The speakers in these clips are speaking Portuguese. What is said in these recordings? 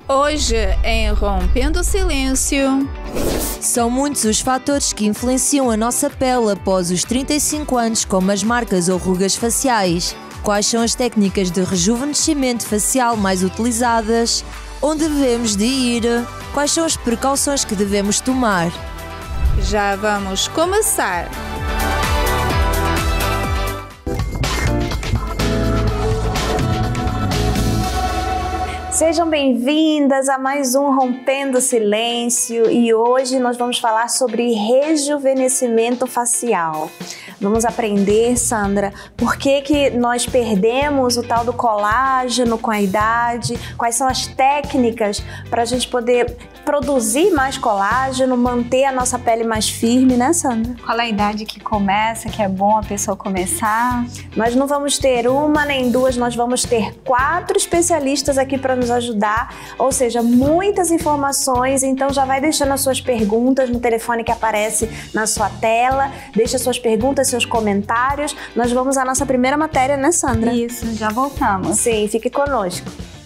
Hoje, em Rompendo o Silêncio. São muitos os fatores que influenciam a nossa pele após os 35 anos, como as marcas ou rugas faciais. Quais são as técnicas de rejuvenescimento facial mais utilizadas? Onde devemos de ir? Quais são as precauções que devemos tomar? Já vamos começar! Sejam bem-vindas a mais um Rompendo o Silêncio e hoje nós vamos falar sobre rejuvenescimento facial. Vamos aprender, Sandra, por que nós perdemos o tal do colágeno com a idade, quais são as técnicas para a gente poder produzir mais colágeno, manter a nossa pele mais firme, né, Sandra? Qual é a idade que começa, que é bom a pessoa começar? Nós não vamos ter uma nem duas, nós vamos ter 4 especialistas aqui para nos ajudar, ou seja, muitas informações, então já vai deixando as suas perguntas no telefone que aparece na sua tela, deixa suas perguntas, seus comentários. Nós vamos à nossa primeira matéria, né, Sandra? Isso, já voltamos. Sim, fique conosco.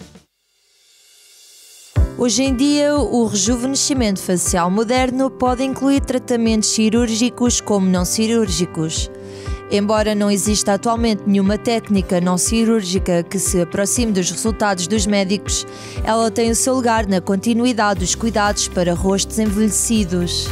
Hoje em dia, o rejuvenescimento facial moderno pode incluir tratamentos cirúrgicos como não cirúrgicos. Embora não exista atualmente nenhuma técnica não cirúrgica que se aproxime dos resultados dos médicos, ela tem o seu lugar na continuidade dos cuidados para rostos envelhecidos.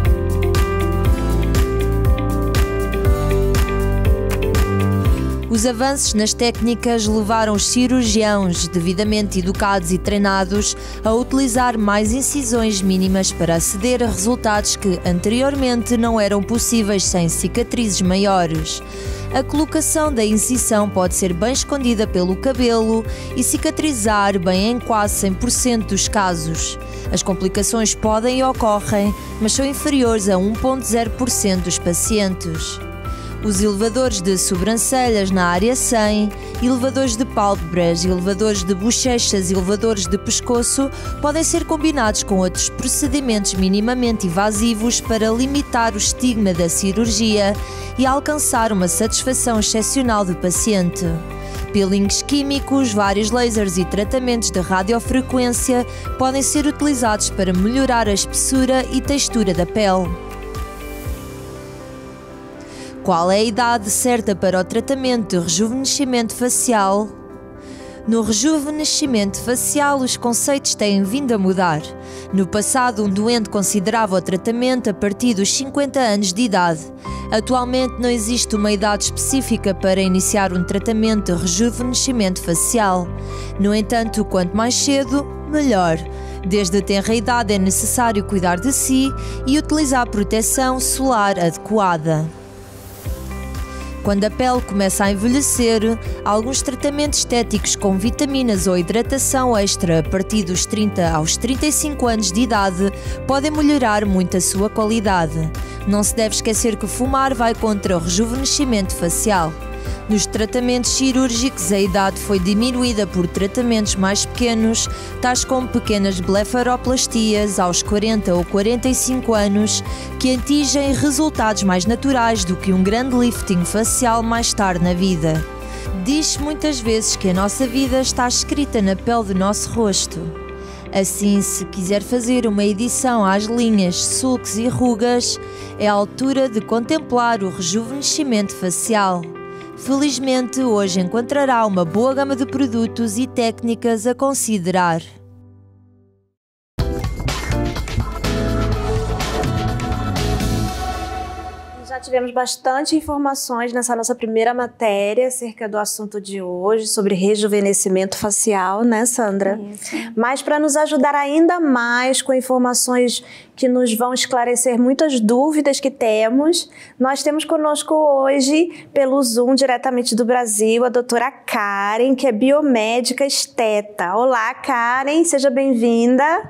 Os avanços nas técnicas levaram os cirurgiãos, devidamente educados e treinados, a utilizar mais incisões mínimas para aceder a resultados que anteriormente não eram possíveis sem cicatrizes maiores. A colocação da incisão pode ser bem escondida pelo cabelo e cicatrizar bem em quase 100% dos casos. As complicações podem e ocorrem, mas são inferiores a 1,0% dos pacientes. Os elevadores de sobrancelhas na área 100, elevadores de pálpebras, elevadores de bochechas e elevadores de pescoço podem ser combinados com outros procedimentos minimamente invasivos para limitar o estigma da cirurgia e alcançar uma satisfação excepcional do paciente. Peelings químicos, vários lasers e tratamentos de radiofrequência podem ser utilizados para melhorar a espessura e textura da pele. Qual é a idade certa para o tratamento de rejuvenescimento facial? No rejuvenescimento facial, os conceitos têm vindo a mudar. No passado, um doente considerava o tratamento a partir dos 50 anos de idade. Atualmente, não existe uma idade específica para iniciar um tratamento de rejuvenescimento facial. No entanto, quanto mais cedo, melhor. Desde a tenra idade é necessário cuidar de si e utilizar proteção solar adequada. Quando a pele começa a envelhecer, alguns tratamentos estéticos com vitaminas ou hidratação extra a partir dos 30 aos 35 anos de idade podem melhorar muito a sua qualidade. Não se deve esquecer que fumar vai contra o rejuvenescimento facial. Nos tratamentos cirúrgicos, a idade foi diminuída por tratamentos mais pequenos, tais como pequenas blefaroplastias aos 40 ou 45 anos, que atingem resultados mais naturais do que um grande lifting facial mais tarde na vida. Diz-se muitas vezes que a nossa vida está escrita na pele do nosso rosto. Assim, se quiser fazer uma edição às linhas, sulcos e rugas, é a altura de contemplar o rejuvenescimento facial. Felizmente, hoje encontrará uma boa gama de produtos e técnicas a considerar. Já tivemos bastante informações nessa nossa primeira matéria acerca do assunto de hoje, sobre rejuvenescimento facial, né, Sandra? Isso. Mas para nos ajudar ainda mais com informações que nos vão esclarecer muitas dúvidas que temos, nós temos conosco hoje, pelo Zoom, diretamente do Brasil, a doutora Karen, que é biomédica esteta. Olá, Karen, seja bem-vinda.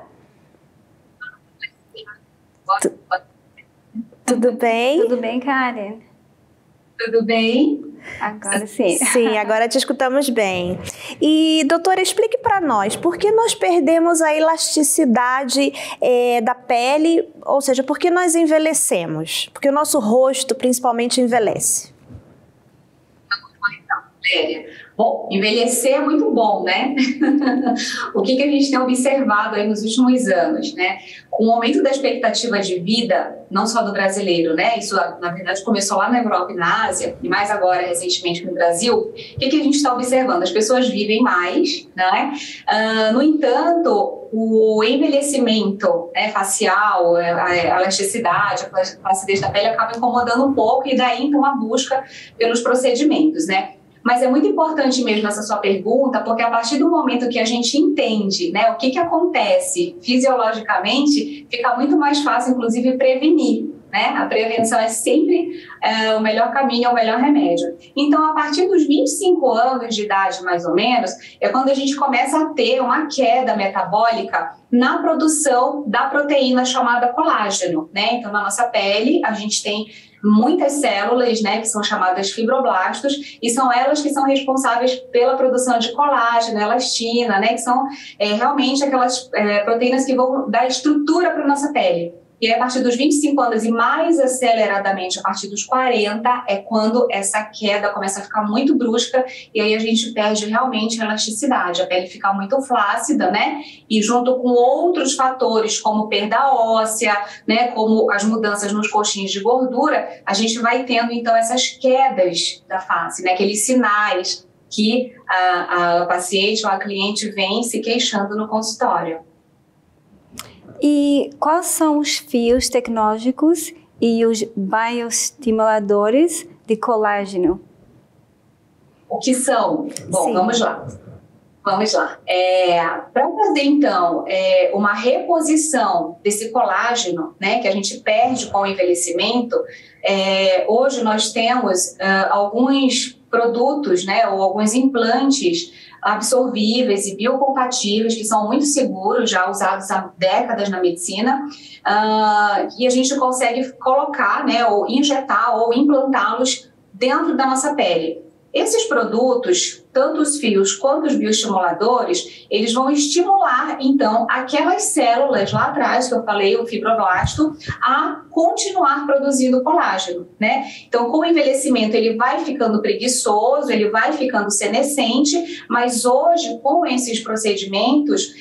Tudo bem? Tudo bem, Karen? Tudo bem? Agora sim. Sim, agora te escutamos bem. E, doutora, explique para nós, por que nós perdemos a elasticidade da pele, ou seja, por que nós envelhecemos? Porque o nosso rosto, principalmente, envelhece. Então, Valéria? Bom, envelhecer é muito bom, né? O que a gente tem observado aí nos últimos anos, né? Com o aumento da expectativa de vida, não só do brasileiro, né? Isso, na verdade, começou lá na Europa e na Ásia, e mais agora, recentemente, no Brasil. O que a gente está observando? As pessoas vivem mais, né? No entanto, o envelhecimento, né, facial, a elasticidade, a placidez da pele acaba incomodando um pouco, e daí, então, a busca pelos procedimentos, né? Mas é muito importante mesmo essa sua pergunta, porque a partir do momento que a gente entende, né, o que acontece fisiologicamente, fica muito mais fácil, inclusive, prevenir, né? A prevenção é sempre o melhor caminho, é o melhor remédio. Então, a partir dos 25 anos de idade, mais ou menos, é quando a gente começa a ter uma queda metabólica na produção da proteína chamada colágeno, né? Então, na nossa pele, a gente tem muitas células, né, que são chamadas fibroblastos, e são elas que são responsáveis pela produção de colágeno, elastina, né, que são realmente aquelas proteínas que vão dar estrutura para a nossa pele. E aí, a partir dos 25 anos e mais aceleradamente a partir dos 40 é quando essa queda começa a ficar muito brusca, e aí a gente perde realmente a elasticidade, a pele fica muito flácida, né? E junto com outros fatores como perda óssea, né, como as mudanças nos coxins de gordura, a gente vai tendo então essas quedas da face, né? Aqueles sinais que a paciente ou a cliente vem se queixando no consultório. E quais são os fios tecnológicos e os bioestimuladores de colágeno? O que são? Bom, Sim. Vamos lá. Para fazer, então, uma reposição desse colágeno, né, que a gente perde com o envelhecimento, hoje nós temos alguns produtos, né, ou alguns implantes absorvíveis e biocompatíveis, que são muito seguros, já usados há décadas na medicina, e a gente consegue colocar, né, ou injetar ou implantá-los dentro da nossa pele. Esses produtos, tanto os fios quanto os bioestimuladores, eles vão estimular, então, aquelas células lá atrás, que eu falei, o fibroblasto, a continuar produzindo colágeno, né? Então, com o envelhecimento, ele vai ficando preguiçoso, ele vai ficando senescente, mas hoje, com esses procedimentos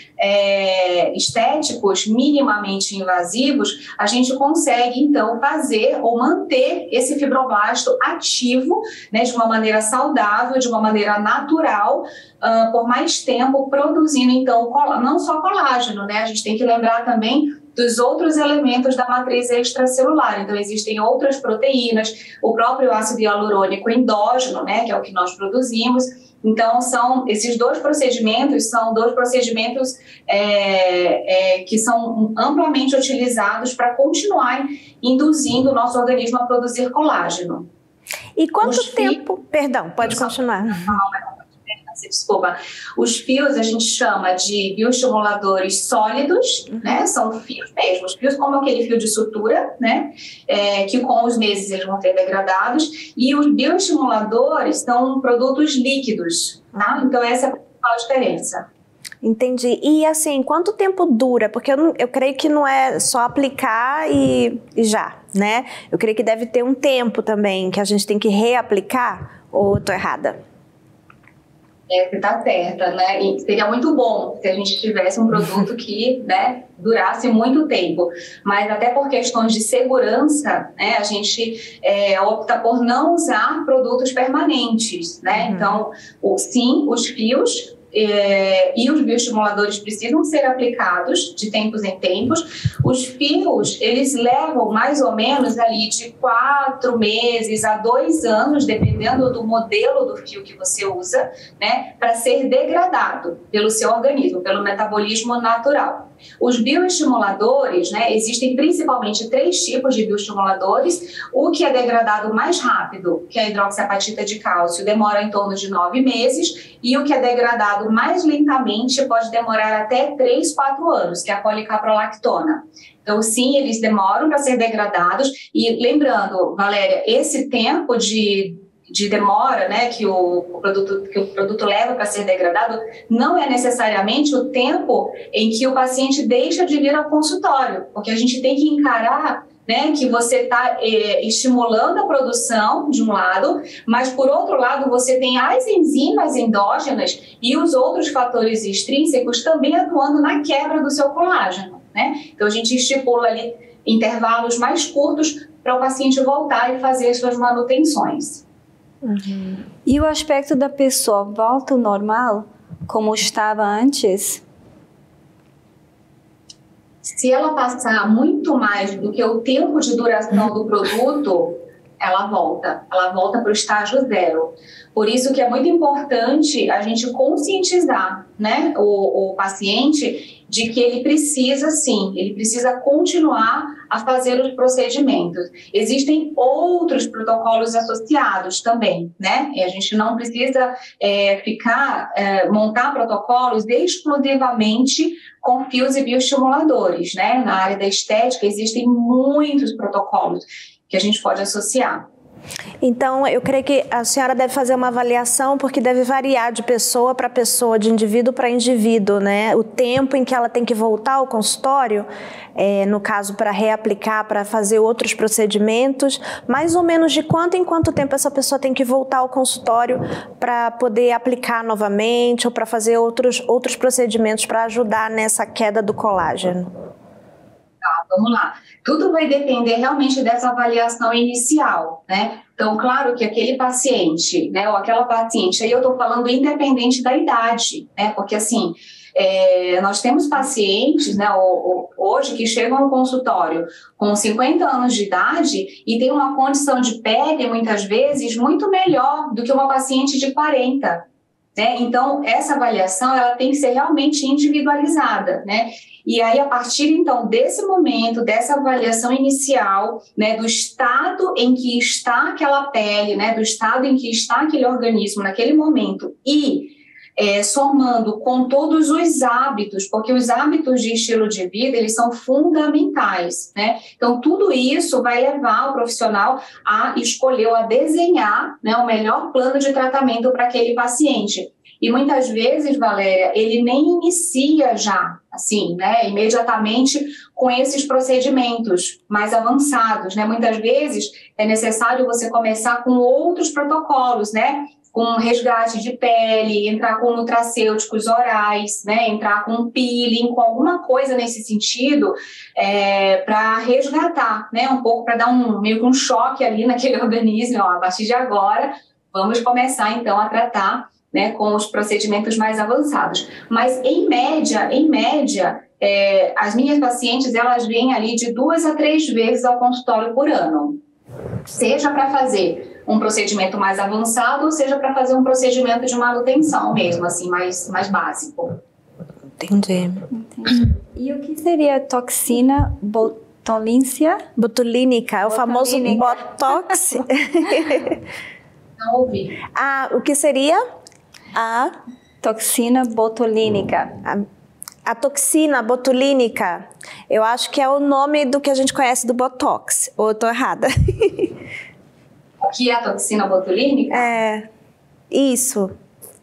estéticos minimamente invasivos, a gente consegue, então, fazer ou manter esse fibroblasto ativo, né, de uma maneira saudável, de uma maneira natural, por mais tempo, produzindo, então, não só colágeno, né? A gente tem que lembrar também dos outros elementos da matriz extracelular. Então, existem outras proteínas, o próprio ácido hialurônico endógeno, né, que é o que nós produzimos. Então, esses dois procedimentos são dois procedimentos que são amplamente utilizados para continuar induzindo o nosso organismo a produzir colágeno. E quanto tempo... Perdão, pode continuar. Desculpa. Os fios a gente chama de bioestimuladores sólidos, né? São fios mesmo, os fios como aquele fio de sutura, né? Que com os meses eles vão ser degradados. E os bioestimuladores são produtos líquidos, tá? Então essa é a principal diferença. Entendi. E assim, quanto tempo dura? Porque eu creio que não é só aplicar e já, né? Eu creio que deve ter um tempo também que a gente tem que reaplicar, ou estou errada? Você está certa, né? E seria muito bom se a gente tivesse um produto que, né, durasse muito tempo. Mas até por questões de segurança, né, a gente opta por não usar produtos permanentes, né? Então, sim, os fios e os bioestimuladores precisam ser aplicados de tempos em tempos. Os fios, eles levam mais ou menos ali de 4 meses a 2 anos, dependendo do modelo do fio que você usa, né, para ser degradado pelo seu organismo, pelo metabolismo natural. Os bioestimuladores, né, existem principalmente 3 tipos de bioestimuladores. O que é degradado mais rápido, que é a hidroxiapatita de cálcio, demora em torno de 9 meses, e o que é degradado mais lentamente pode demorar até 3, 4 anos, que é a policaprolactona. Então, sim, eles demoram para ser degradados. E lembrando, Valéria, esse tempo de demora, né, que o produto leva para ser degradado, não é necessariamente o tempo em que o paciente deixa de vir ao consultório, porque a gente tem que encarar, né, que você está estimulando a produção de um lado, mas por outro lado você tem as enzimas endógenas e os outros fatores extrínsecos também atuando na quebra do seu colágeno, né? Então a gente estipula ali intervalos mais curtos para o paciente voltar e fazer as suas manutenções. Uhum. E o aspecto da pessoa volta ao normal, como estava antes? Se ela passar muito mais do que o tempo de duração do produto, ela volta para o estágio 0. Por isso que é muito importante a gente conscientizar, né, o paciente de que ele precisa continuar a fazer os procedimentos. Existem outros protocolos associados também, né? E a gente não precisa montar protocolos exclusivamente com fios e bioestimuladores, né? Na área da estética existem muitos protocolos que a gente pode associar. Então, eu creio que a senhora deve fazer uma avaliação, porque deve variar de pessoa para pessoa, de indivíduo para indivíduo, né? O tempo em que ela tem que voltar ao consultório, no caso, para reaplicar, para fazer outros procedimentos, mais ou menos de quanto em quanto tempo essa pessoa tem que voltar ao consultório para poder aplicar novamente ou para fazer outros procedimentos para ajudar nessa queda do colágeno. Vamos lá. Tudo vai depender realmente dessa avaliação inicial, né? Então, claro que aquele paciente, né, ou aquela paciente, aí eu estou falando independente da idade, né? Porque, assim, nós temos pacientes, né, hoje que chegam ao consultório com 50 anos de idade e tem uma condição de pele, muitas vezes, muito melhor do que uma paciente de 40. Né? Então, essa avaliação ela tem que ser realmente individualizada, né? E aí, a partir, então, desse momento, dessa avaliação inicial, né, do estado em que está aquela pele, né, do estado em que está aquele organismo naquele momento e somando com todos os hábitos, porque os hábitos de estilo de vida, eles são fundamentais, né? Então, tudo isso vai levar o profissional a escolher ou a desenhar, né, o melhor plano de tratamento para aquele paciente. E muitas vezes, Valéria, ele nem inicia já, assim, né, imediatamente com esses procedimentos mais avançados, né? Muitas vezes é necessário você começar com outros protocolos, né? Com resgate de pele, entrar com nutracêuticos orais, né? Entrar com peeling, com alguma coisa nesse sentido, para resgatar, né? Um pouco, para dar meio que um choque ali naquele organismo. Ó, a partir de agora, vamos começar então a tratar, né, com os procedimentos mais avançados. Mas em média, as minhas pacientes, elas vêm ali de 2 a 3 vezes ao consultório por ano. Seja para fazer um procedimento mais avançado, ou seja para fazer um procedimento de manutenção mesmo, assim, mais básico. Entendi. E o que seria toxina botulínica? O famoso Botox? Não ouvi. O que seria? A toxina botulínica. A toxina botulínica, eu acho que é o nome do que a gente conhece do Botox, ou eu tô errada? O que é a toxina botulínica? Isso.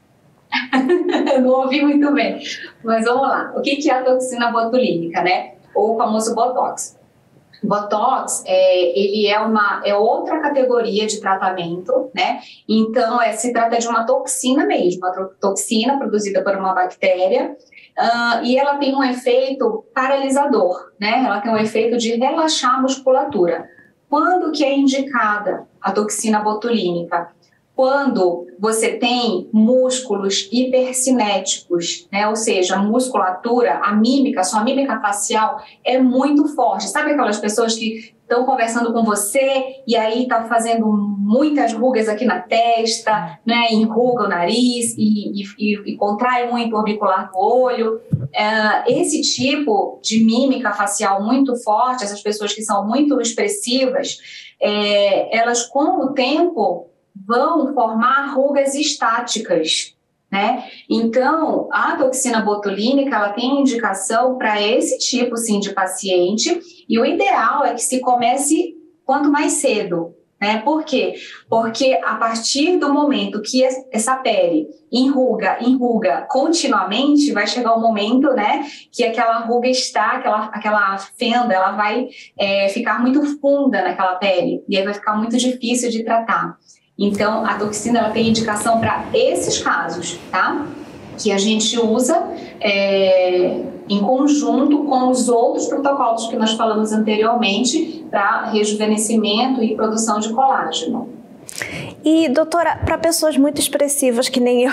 Eu não ouvi muito bem, mas vamos lá. O que é a toxina botulínica, né? Ou o famoso Botox. Botox, ele é outra categoria de tratamento, né? Então, se trata de uma toxina mesmo, uma toxina produzida por uma bactéria, e ela tem um efeito paralisador, né? Ela tem um efeito de relaxar a musculatura. Quando que é indicada a toxina botulínica? Quando você tem músculos hipercinéticos, né? Ou seja, a musculatura, sua mímica facial é muito forte. Sabe aquelas pessoas que estão conversando com você e aí tá fazendo muitas rugas aqui na testa, né? Enruga o nariz e contrai muito o orbicular do olho. Esse tipo de mímica facial muito forte, essas pessoas que são muito expressivas, elas com o tempo vão formar rugas estáticas, né? Então, a toxina botulínica, ela tem indicação para esse tipo, sim, de paciente, e o ideal é que se comece quanto mais cedo, né? Por quê? Porque a partir do momento que essa pele enruga continuamente, vai chegar um momento, né, que aquela ruga aquela fenda, ela vai ficar muito funda naquela pele, e aí vai ficar muito difícil de tratar. Então, a toxina, ela tem indicação para esses casos, tá? Que a gente usa em conjunto com os outros protocolos que nós falamos anteriormente para rejuvenescimento e produção de colágeno. E, doutora, para pessoas muito expressivas, que nem eu,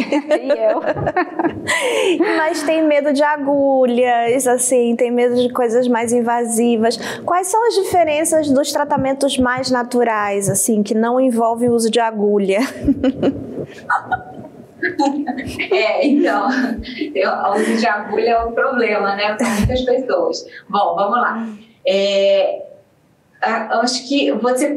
mas tem medo de agulhas, assim, tem medo de coisas mais invasivas, quais são as diferenças dos tratamentos mais naturais, assim, que não envolvem o uso de agulha? Então, o uso de agulha é um problema, né, para muitas pessoas. Bom, vamos lá. Acho que você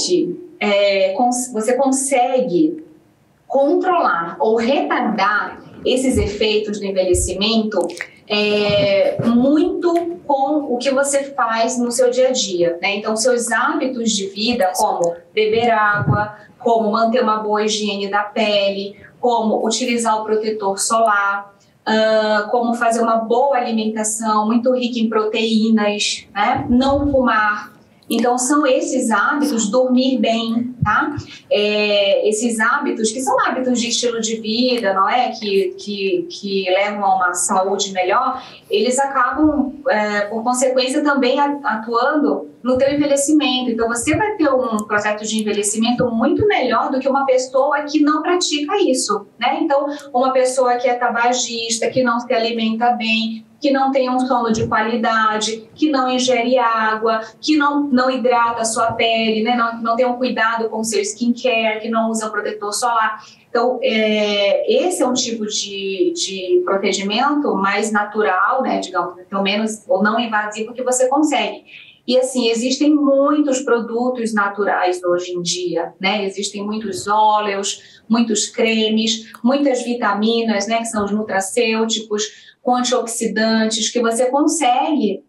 consegue controlar ou retardar esses efeitos do envelhecimento muito com o que você faz no seu dia a dia, né? Então, seus hábitos de vida, como beber água, como manter uma boa higiene da pele, como utilizar o protetor solar, como fazer uma boa alimentação, muito rica em proteínas, né? Não fumar. Então, são esses hábitos, dormir bem, tá? Esses hábitos, que são hábitos de estilo de vida, não é? Que levam a uma saúde melhor, eles acabam, por consequência, também atuando no teu envelhecimento. Então, você vai ter um processo de envelhecimento muito melhor do que uma pessoa que não pratica isso, né? Então, uma pessoa que é tabagista, que não se alimenta bem, que não tem um sono de qualidade, que não ingere água, que não hidrata a sua pele, né? Não tem um cuidado com o seu skincare, que não usa protetor solar. Então, esse é um tipo de procedimento mais natural, né? Digamos, pelo menos, ou não invasivo, que você consegue. E assim, existem muitos produtos naturais hoje em dia, né? Existem muitos óleos, muitos cremes, muitas vitaminas, né? Que são os nutracêuticos, com antioxidantes, que você consegue,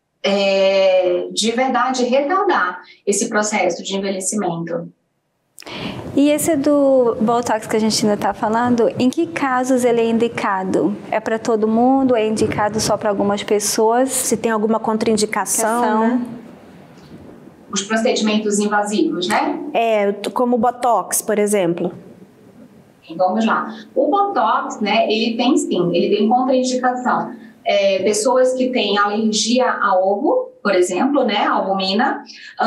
de verdade, retardar esse processo de envelhecimento. E esse do Botox que a gente ainda está falando, em que casos ele é indicado? É para todo mundo? É indicado só para algumas pessoas? Se tem alguma contraindicação, né? Os procedimentos invasivos, né? Como o Botox, por exemplo. Vamos lá. O Botox, né, ele tem contraindicação. Pessoas que têm alergia a ovo, por exemplo, né, albumina,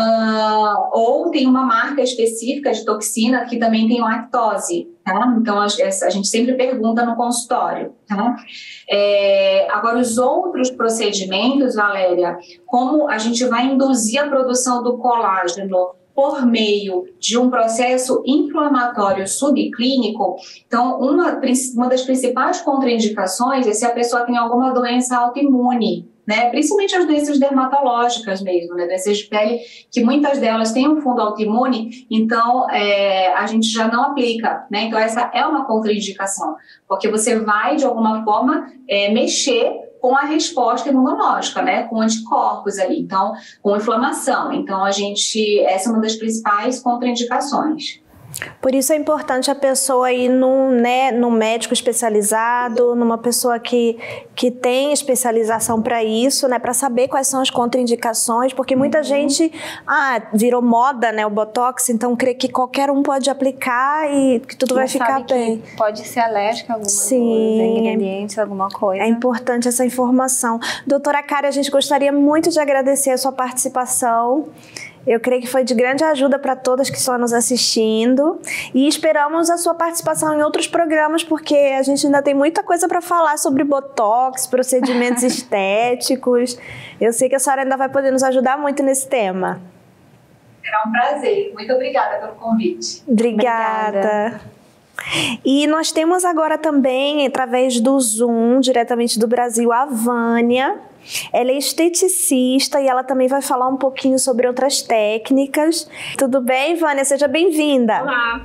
ou tem uma marca específica de toxina que também tem lactose, tá? Então, a gente sempre pergunta no consultório, tá? Agora, os outros procedimentos, Valéria, como a gente vai induzir a produção do colágeno por meio de um processo inflamatório subclínico, então uma das principais contraindicações é se a pessoa tem alguma doença autoimune, né? Principalmente as doenças dermatológicas mesmo, né? Doenças de pele, que muitas delas têm um fundo autoimune, então a gente já não aplica, né? Então essa é uma contraindicação, porque você vai de alguma forma mexer com a resposta imunológica, né, com anticorpos ali, então, com inflamação. Então, essa é uma das principais contraindicações. Por isso é importante a pessoa ir num médico especializado, numa pessoa que tem especialização para isso, né, para saber quais são as contraindicações, porque muita gente virou moda, né, o Botox, então crê que qualquer um pode aplicar e que tudo vai ficar bem. Pode ser alérgica a alguns ingredientes, alguma coisa. É importante essa informação. Doutora Kari, a gente gostaria muito de agradecer a sua participação. Eu creio que foi de grande ajuda para todas que estão nos assistindo e esperamos a sua participação em outros programas, porque a gente ainda tem muita coisa para falar sobre Botox, procedimentos estéticos. Eu sei que a senhora ainda vai poder nos ajudar muito nesse tema. Será um prazer. Muito obrigada pelo convite. Obrigada. E nós temos agora também, através do Zoom, diretamente do Brasil, a Vânia. Ela é esteticista e ela também vai falar um pouquinho sobre outras técnicas. Tudo bem, Vânia? Seja bem-vinda. Olá.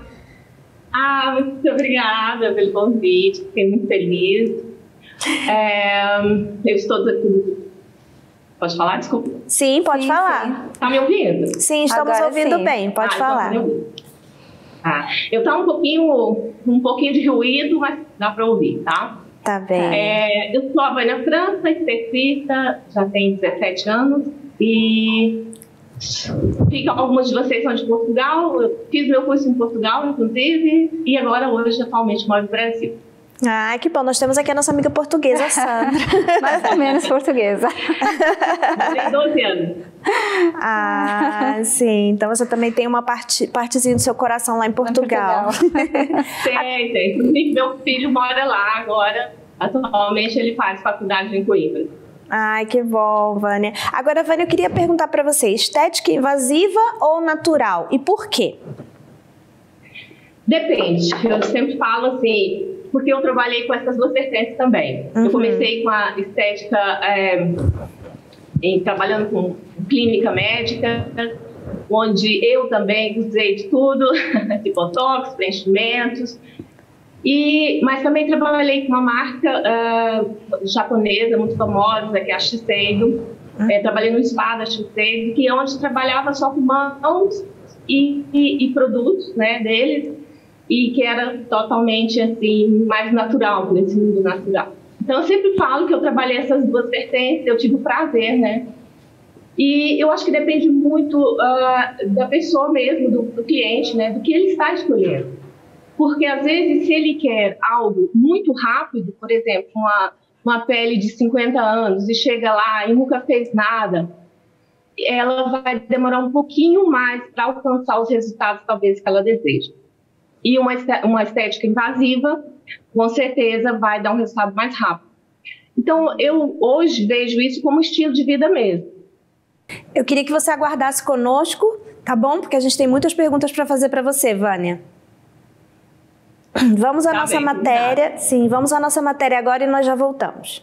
Muito obrigada pelo convite. Fiquei muito feliz. Eu estou aqui. Pode falar? Desculpa. Sim, pode falar. Sim. Tá me ouvindo? Sim, estamos Agora ouvindo sim. bem, pode Então falar. tá me ouvindo. Eu tá um pouquinho de ruído, mas dá para ouvir, tá? Tá bem. Eu sou a Vânia França, esteticista, já tenho 17 anos e algumas de vocês são de Portugal. Eu fiz meu curso em Portugal, inclusive, e agora hoje atualmente moro no Brasil. Ah, que bom. Nós temos aqui a nossa amiga portuguesa, Sandra. Mais ou menos portuguesa. Tenho 12 anos. Ah, sim. Então você também tem uma partezinha do seu coração lá em Portugal. Tem. Inclusive, meu filho mora lá agora. Atualmente ele faz faculdade em Coimbra. Ai, que bom, Vânia. Agora, Vânia, eu queria perguntar para você, estética invasiva ou natural? E por quê? Depende. Eu sempre falo assim, porque eu trabalhei com essas duas vertentes também. Eu comecei com a estética, trabalhando com clínica médica, onde eu também usei de tudo, de botox, preenchimentos. Mas também trabalhei com uma marca japonesa muito famosa, que é a Shiseido. Trabalhei no spa da Shiseido, que é onde trabalhava só com mãos e produtos, né, deles, e que era totalmente assim, mais natural, nesse mundo natural. Então, eu sempre falo que eu trabalhei essas duas vertentes, eu tive o prazer, né? E eu acho que depende muito da pessoa mesmo, do cliente, né? Do que ele está escolhendo. Porque, às vezes, se ele quer algo muito rápido, por exemplo, uma pele de 50 anos e chega lá e nunca fez nada, ela vai demorar um pouquinho mais para alcançar os resultados, talvez, que ela deseja. E uma estética invasiva, com certeza, vai dar um resultado mais rápido. Então, eu hoje vejo isso como estilo de vida mesmo. Eu queria que você aguardasse conosco, tá bom? Porque a gente tem muitas perguntas para fazer para você, Vânia. Vamos à nossa matéria. Sim, vamos à nossa matéria agora e nós já voltamos.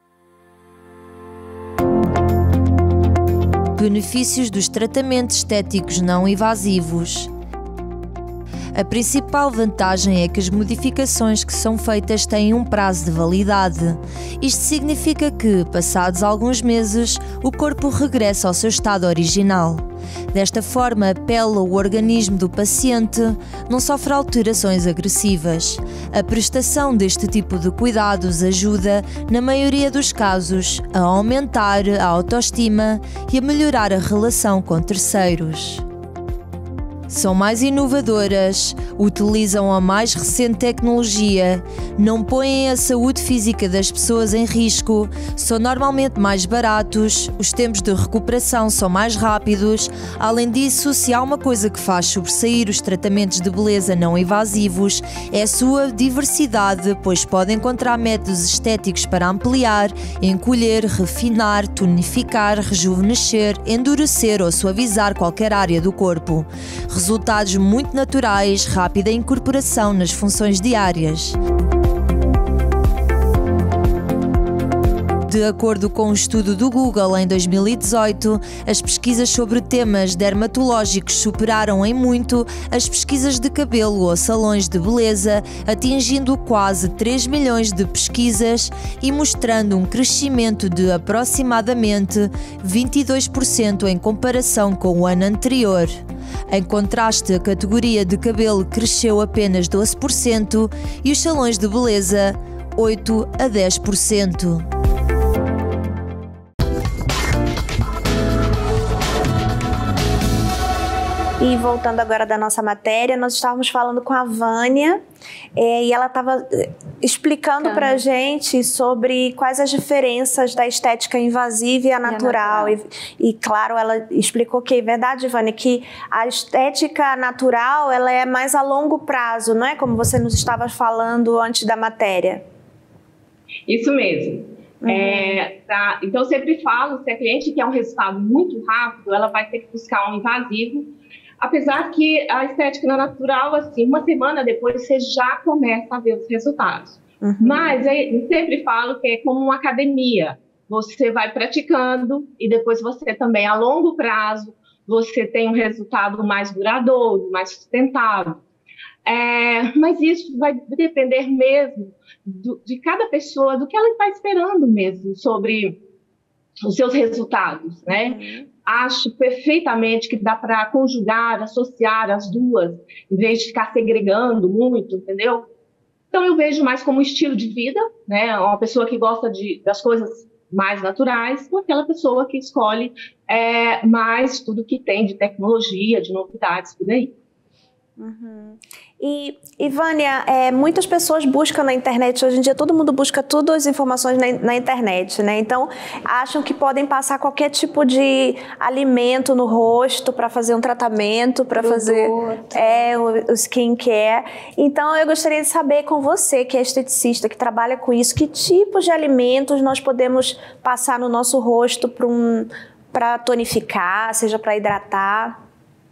Benefícios dos tratamentos estéticos não invasivos. A principal vantagem é que as modificações que são feitas têm um prazo de validade. Isto significa que, passados alguns meses, o corpo regressa ao seu estado original. Desta forma, a pele ou o organismo do paciente não sofre alterações agressivas. A prestação deste tipo de cuidados ajuda, na maioria dos casos, a aumentar a autoestima e a melhorar a relação com terceiros. São mais inovadoras, utilizam a mais recente tecnologia, não põem a saúde física das pessoas em risco, são normalmente mais baratos, os tempos de recuperação são mais rápidos. Além disso, se há uma coisa que faz sobressair os tratamentos de beleza não invasivos, é a sua diversidade, pois pode encontrar métodos estéticos para ampliar, encolher, refinar, tonificar, rejuvenescer, endurecer ou suavizar qualquer área do corpo. Resultados muito naturais, rápida incorporação nas funções diárias. De acordo com um estudo do Google em 2018, as pesquisas sobre temas dermatológicos superaram em muito as pesquisas de cabelo ou salões de beleza, atingindo quase 3 milhões de pesquisas e mostrando um crescimento de aproximadamente 22% em comparação com o ano anterior. Em contraste, a categoria de cabelo cresceu apenas 12% e os salões de beleza 8 a 10%. E voltando agora da nossa matéria, nós estávamos falando com a Vânia e ela estava explicando para a gente sobre quais as diferenças da estética invasiva e a natural. E claro, ela explicou que é verdade, Vânia, que a estética natural ela é mais a longo prazo, não é? Como você nos estava falando antes da matéria. Isso mesmo. Então, eu sempre falo, se a cliente quer um resultado muito rápido, ela vai ter que buscar um invasivo. Apesar que a estética natural, assim, uma semana depois você já começa a ver os resultados. Mas eu sempre falo que é como uma academia. Você vai praticando e depois você também, a longo prazo, você tem um resultado mais duradouro, mais sustentável. Mas isso vai depender mesmo de cada pessoa, do que ela está esperando mesmo sobre os seus resultados, né? Acho perfeitamente que dá para conjugar, associar as duas, em vez de ficar segregando muito, entendeu? Então, eu vejo mais como estilo de vida, né? Uma pessoa que gosta das coisas mais naturais, ou aquela pessoa que escolhe mais tudo que tem de tecnologia, de novidades, por aí. E Vânia, muitas pessoas buscam na internet, hoje em dia todo mundo busca todas as informações na internet, né? Então, acham que podem passar qualquer tipo de alimento no rosto para fazer um tratamento, para fazer o skincare. Então, eu gostaria de saber com você, que é esteticista, que trabalha com isso, que tipos de alimentos nós podemos passar no nosso rosto para tonificar, seja para hidratar?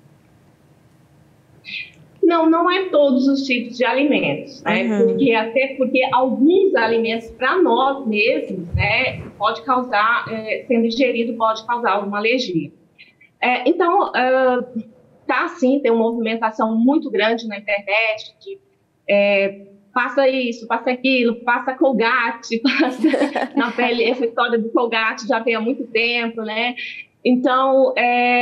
Não é todos os tipos de alimentos, né? Porque alguns alimentos para nós mesmos, né, pode causar, sendo ingerido, pode causar alguma alergia. Então, sim, tem uma movimentação muito grande na internet de passa isso, passa aquilo, passa Colgate, passa na pele. Essa história do Colgate já vem há muito tempo, né? Então,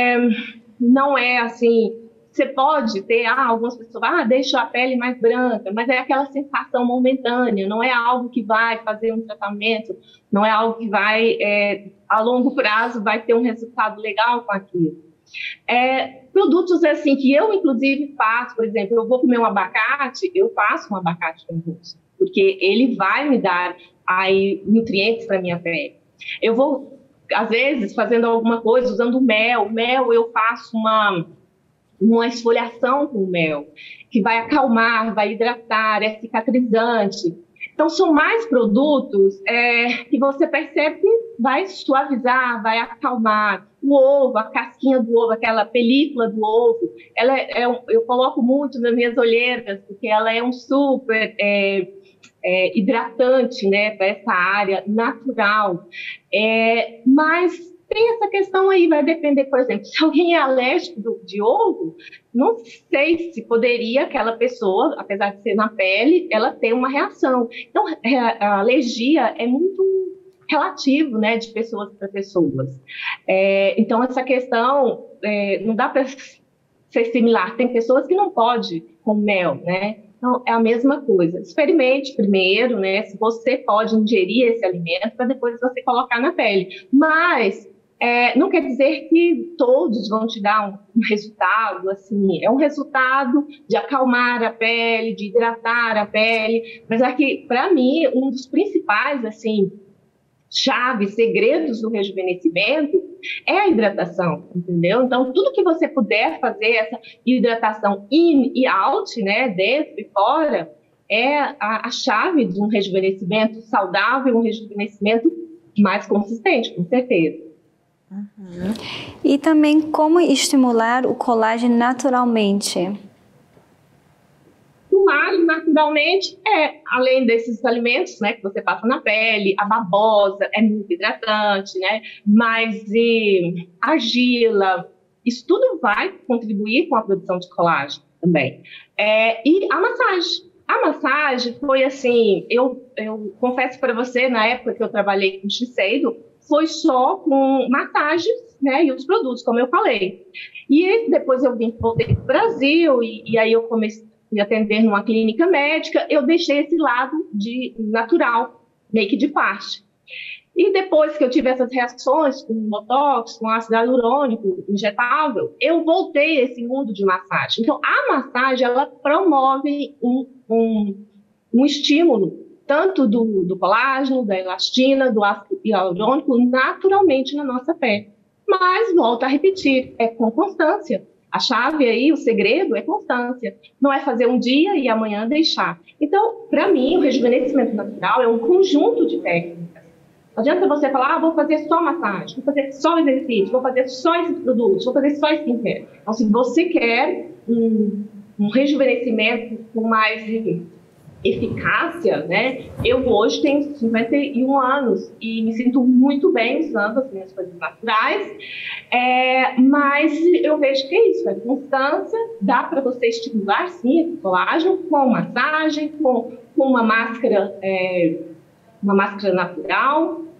não é assim. Você pode ter, algumas pessoas, deixa a pele mais branca, mas é aquela sensação momentânea, não é algo que vai fazer um tratamento, não é algo que vai, a longo prazo, vai ter um resultado legal com aquilo. Produtos assim que eu, inclusive, faço, por exemplo, eu vou comer um abacate, eu faço um abacate no rosto, porque ele vai me dar aí nutrientes para minha pele. Eu vou, às vezes, fazendo alguma coisa, usando mel, eu faço uma esfoliação com mel, que vai acalmar, vai hidratar, é cicatrizante. Então, são mais produtos que você percebe que vai suavizar, vai acalmar. O ovo, a casquinha do ovo, aquela película do ovo, eu coloco muito nas minhas olheiras, porque ela é um super hidratante, né, para essa área natural. Mas tem essa questão aí, vai depender, por exemplo, se alguém é alérgico de ovo, não sei se poderia aquela pessoa, apesar de ser na pele, ela ter uma reação. Então, a alergia é muito relativo, né, de pessoas para pessoas. Então, essa questão não dá para ser similar. Tem pessoas que não podem com mel, né? Então, é a mesma coisa. Experimente primeiro, né, se você pode ingerir esse alimento para depois você colocar na pele. Mas não quer dizer que todos vão te dar um resultado, assim, é um resultado de acalmar a pele, de hidratar a pele, mas aqui, para mim, um dos principais, assim, chaves, segredos do rejuvenescimento é a hidratação, entendeu? Então, tudo que você puder fazer, essa hidratação in e out, né, dentro e fora, é a chave de um rejuvenescimento saudável, um rejuvenescimento mais consistente, com certeza. E também como estimular o colágeno naturalmente? Colágeno naturalmente além desses alimentos, né, que você passa na pele, a babosa é muito hidratante, né, mas argila, isso tudo vai contribuir com a produção de colágeno também. E a massagem. A massagem foi assim, eu confesso para você, na época que eu trabalhei com Shiseido, foi só com massagens, né, e os produtos, como eu falei. E depois eu voltei para o Brasil, e aí eu comecei a atender numa clínica médica, eu deixei esse lado de natural, meio que de parte. E depois que eu tive essas reações com botox, com ácido hialurônico injetável, eu voltei a esse mundo de massagem. Então, a massagem, ela promove um estímulo, tanto do colágeno, da elastina, do ácido hialurônico, naturalmente na nossa pele. Mas, volto a repetir, é com constância. A chave aí, o segredo é constância. Não é fazer um dia e amanhã deixar. Então, para mim, o rejuvenescimento natural é um conjunto de técnicas. Não adianta você falar, vou fazer só massagem, vou fazer só exercício, vou fazer só esses produtos, vou fazer só skincare. Então, se você quer um rejuvenescimento com mais eficácia, né? Eu hoje tenho 51 anos e me sinto muito bem usando as minhas coisas naturais, mas eu vejo que é isso, é constância, dá para você estimular sim esse colágeno com massagem, com uma máscara natural,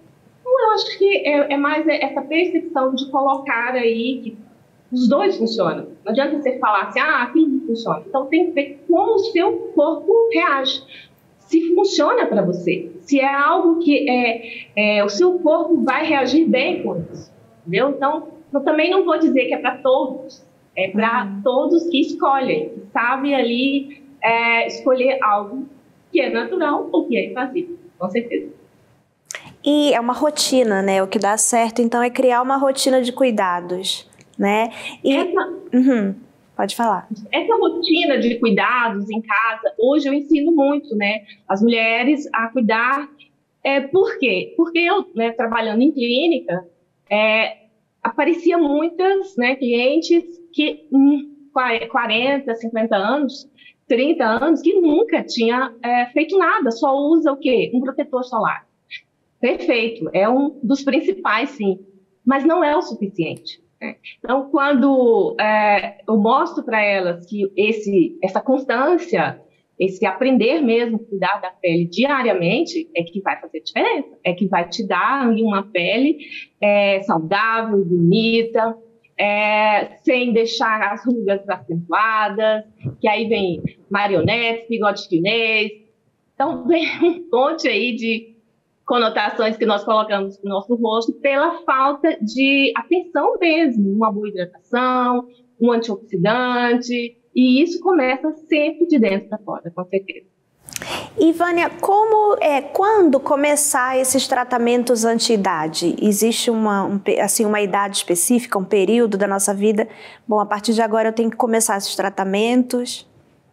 Eu acho que é mais essa percepção de colocar aí que os dois funcionam. Não adianta você falar assim, aquilo não funciona. Então tem que ver como o seu corpo reage. Se funciona para você, se é algo que o seu corpo vai reagir bem com isso, entendeu? Então, eu também não vou dizer que é para todos, é para todos que escolhem, que sabem ali escolher algo que é natural ou que é invasivo, com certeza. E é uma rotina, né? O que dá certo, então, é criar uma rotina de cuidados, né? Pode falar. Essa rotina de cuidados em casa, hoje eu ensino muito, né? As mulheres a cuidar. Por quê? Porque eu, né, trabalhando em clínica, aparecia muitas, né, clientes que 40, 50 anos, 30 anos, que nunca tinha feito nada, só usa o quê? Um protetor solar. Perfeito, é um dos principais, sim, mas não é o suficiente. Então, quando eu mostro para elas que essa constância, esse aprender mesmo, cuidar da pele diariamente, é que vai fazer diferença, é que vai te dar uma pele saudável, bonita, sem deixar as rugas acentuadas, que aí vem marionetes, bigode chinês. Então, vem um monte aí de conotações que nós colocamos no nosso rosto pela falta de atenção mesmo, uma boa hidratação, um antioxidante, e isso começa sempre de dentro para fora, com certeza. E, Vânia, quando começar esses tratamentos anti-idade? Existe uma idade específica, um período da nossa vida? Bom, a partir de agora eu tenho que começar esses tratamentos?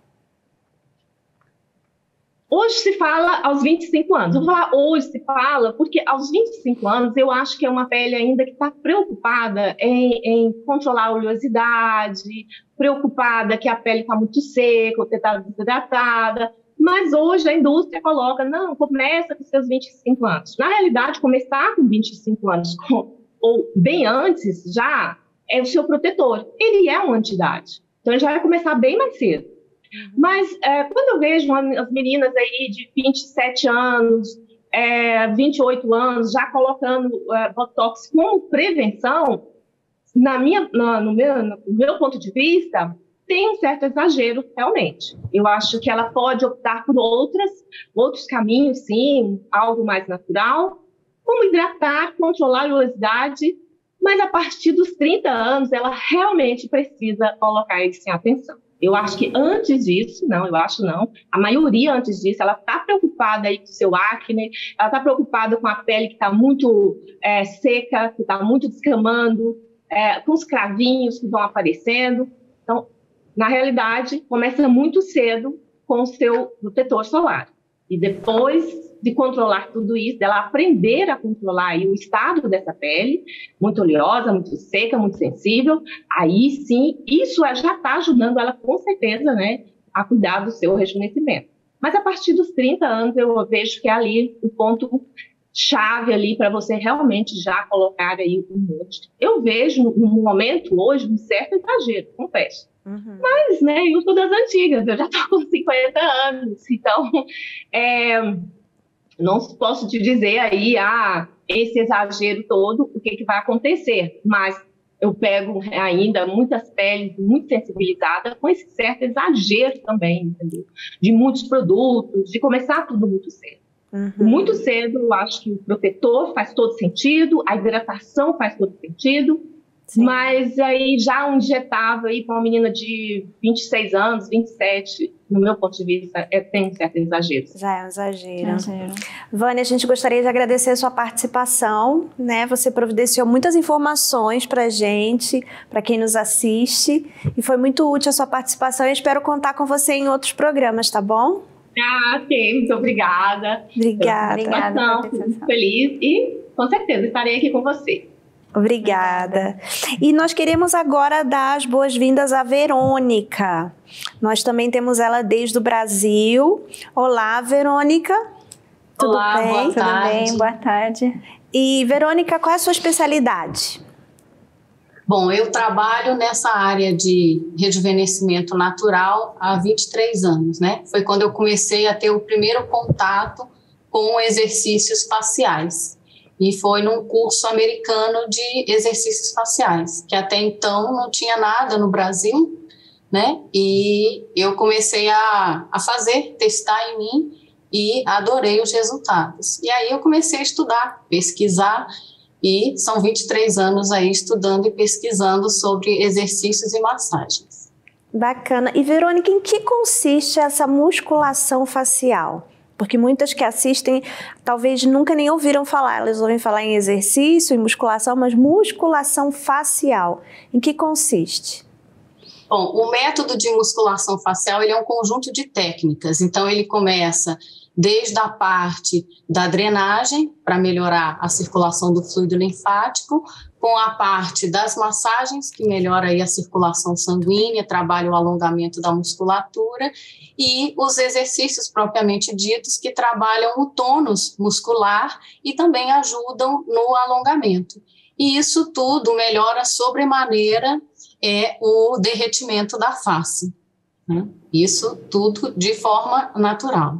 Hoje se fala aos 25 anos. Eu vou falar hoje se fala, porque aos 25 anos eu acho que é uma pele ainda que está preocupada em controlar a oleosidade, preocupada que a pele está muito seca, ou está desidratada. Mas hoje a indústria coloca, não, começa com seus 25 anos. Na realidade, começar com 25 anos, ou bem antes já, é o seu protetor. Ele é uma anti-idade. Então ele já vai começar bem mais cedo. Mas quando eu vejo as meninas aí de 27 anos, 28 anos, já colocando Botox como prevenção, no meu ponto de vista, tem um certo exagero, realmente. Eu acho que ela pode optar por outros caminhos, sim, algo mais natural, como hidratar, controlar a oleosidade, mas a partir dos 30 anos, ela realmente precisa colocar isso em atenção. Eu acho que antes disso, não, a maioria antes disso, ela está preocupada aí com o seu acne, ela está preocupada com a pele que está muito seca, que está muito descamando, com os cravinhos que vão aparecendo. Então, na realidade, começa muito cedo com o seu protetor solar. E depois de controlar tudo isso, dela aprender a controlar aí o estado dessa pele, muito oleosa, muito seca, muito sensível, aí sim, isso já está ajudando ela com certeza, né, a cuidar do seu rejuvenescimento. Mas a partir dos 30 anos eu vejo que é ali o ponto chave ali para você realmente já colocar aí um monte. Eu vejo no momento hoje um certo exagero, confesso. Mas, né, eu sou das antigas, eu já estou com 50 anos, então não posso te dizer aí, esse exagero todo, o que vai acontecer, mas eu pego ainda muitas peles muito sensibilizadas com esse certo exagero também, entendeu? De muitos produtos, de começar tudo muito cedo. Muito cedo, eu acho que o protetor faz todo sentido, a hidratação faz todo sentido, sim. Mas aí já um injetável aí para uma menina de 26 anos, 27, no meu ponto de vista, tem um certo exagero. Já é um exagero. Vânia, a gente gostaria de agradecer a sua participação, né? Você providenciou muitas informações pra gente, para quem nos assiste, e foi muito útil a sua participação. Eu espero contar com você em outros programas, tá bom? Sim, muito obrigada. Obrigada. Muito feliz e com certeza estarei aqui com você. Obrigada. E nós queremos agora dar as boas-vindas à Verônica. Nós também temos ela desde o Brasil. Olá, Verônica. Tudo bem? Boa tarde. Tudo bem, boa tarde. E, Verônica, qual é a sua especialidade? Bom, eu trabalho nessa área de rejuvenescimento natural há 23 anos, né? Foi quando eu comecei a ter o primeiro contato com exercícios faciais. e foi num curso americano de exercícios faciais, que até então não tinha nada no Brasil, né? E eu comecei a fazer, testar em mim e adorei os resultados. E aí eu comecei a estudar, pesquisar, e são 23 anos aí estudando e pesquisando sobre exercícios e massagens. Bacana. E, Verônica, em que consiste essa musculação facial? Porque muitas que assistem talvez nunca nem ouviram falar. Elas ouvem falar em exercício, em musculação, mas musculação facial, em que consiste? Bom, o método de musculação facial ele é um conjunto de técnicas. Então, ele começa desde a parte da drenagem, para melhorar a circulação do fluido linfático, com a parte das massagens, que melhora aí a circulação sanguínea, trabalha o alongamento da musculatura, e os exercícios propriamente ditos, que trabalham o tônus muscular e também ajudam no alongamento. E isso tudo melhora sobremaneira o derretimento da face, né? Isso tudo de forma natural.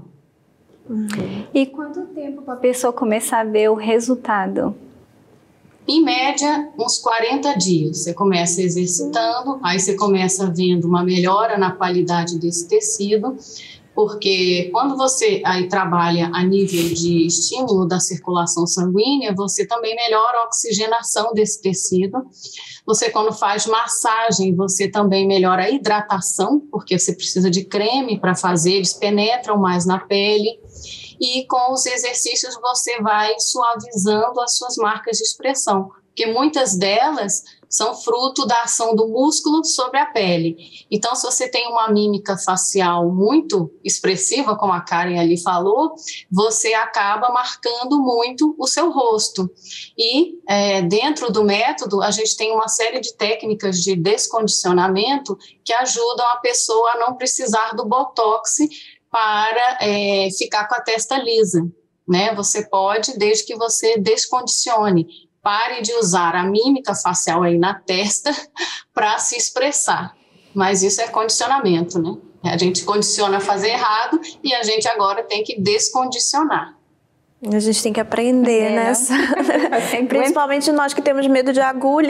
E quanto tempo para a pessoa começar a ver o resultado? Em média, uns 40 dias. Você começa exercitando, aí você começa vendo uma melhora na qualidade desse tecido, porque quando você aí trabalha a nível de estímulo da circulação sanguínea, você também melhora a oxigenação desse tecido. Você, quando faz massagem, você também melhora a hidratação, porque você precisa de creme para fazer, eles penetram mais na pele. E com os exercícios você vai suavizando as suas marcas de expressão, porque muitas delas são fruto da ação do músculo sobre a pele. Então, se você tem uma mímica facial muito expressiva, como a Karen ali falou, você acaba marcando muito o seu rosto. E dentro do método, a gente tem uma série de técnicas de descondicionamento que ajudam a pessoa a não precisar do botox para ficar com a testa lisa, né? Você pode, desde que você descondicione, pare de usar a mímica facial aí na testa para se expressar. Mas isso é condicionamento, né? A gente condiciona a fazer errado e a gente agora tem que descondicionar. A gente tem que aprender, né? Principalmente nós que temos medo de agulha.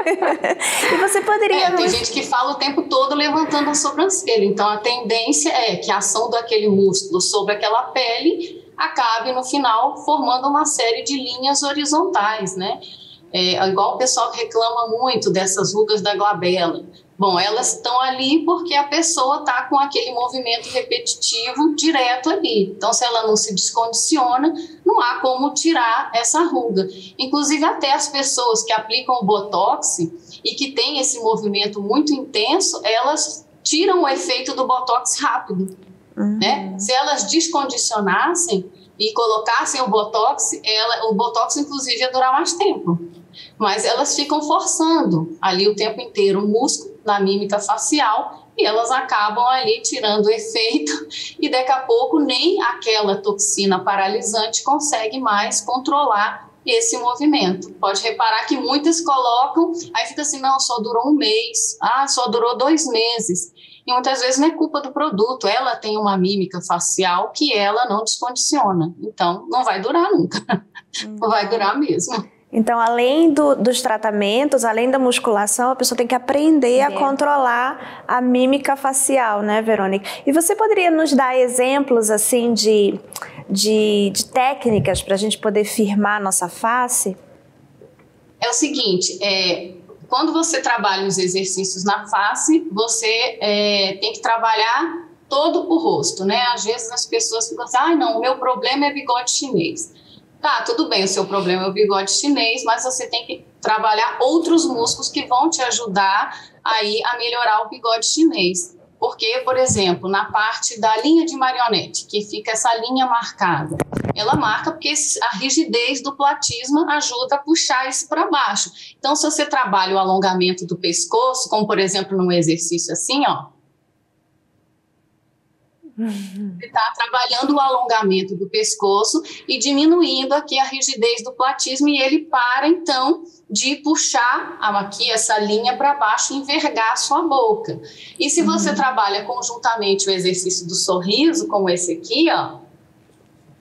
E você poderia... Tem gente que fala o tempo todo levantando a sobrancelha. Então, a tendência é que a ação daquele músculo sobre aquela pele acabe, no final, formando uma série de linhas horizontais, né? Igual o pessoal que reclama muito dessas rugas da glabela. Bom, elas estão ali porque a pessoa está com aquele movimento repetitivo direto ali. Então, se ela não se descondiciona, não há como tirar essa ruga. Inclusive, até as pessoas que aplicam o Botox e que têm esse movimento muito intenso, elas tiram o efeito do Botox rápido. Né? Se elas descondicionassem e colocassem o Botox, inclusive, ia durar mais tempo. Mas elas ficam forçando ali o tempo inteiro o músculo na mímica facial e elas acabam ali tirando o efeito e daqui a pouco nem aquela toxina paralisante consegue mais controlar esse movimento. Pode reparar que muitas colocam, aí fica assim, não, só durou um mês, só durou 2 meses. E muitas vezes não é culpa do produto, ela tem uma mímica facial que ela não descondiciona. Então, não vai durar nunca, não vai durar mesmo. Então, além dos tratamentos, além da musculação, a pessoa tem que aprender a controlar a mímica facial, né, Verônica? E você poderia nos dar exemplos, assim, de técnicas para a gente poder firmar a nossa face? É o seguinte, quando você trabalha os exercícios na face, você tem que trabalhar todo o rosto, né? Às vezes as pessoas ficam assim, não, o meu problema é bigode chinês. Tá, tudo bem, o seu problema é o bigode chinês, mas você tem que trabalhar outros músculos que vão te ajudar aí a melhorar o bigode chinês. Porque, por exemplo, na parte da linha de marionete, que fica essa linha marcada, ela marca porque a rigidez do platisma ajuda a puxar isso para baixo. Então, se você trabalha o alongamento do pescoço, como, por exemplo, num exercício assim, ó, você está trabalhando o alongamento do pescoço e diminuindo aqui a rigidez do platismo e ele para, então, de puxar aqui essa linha para baixo e envergar a sua boca. E se você trabalha conjuntamente o exercício do sorriso, como esse aqui, ó,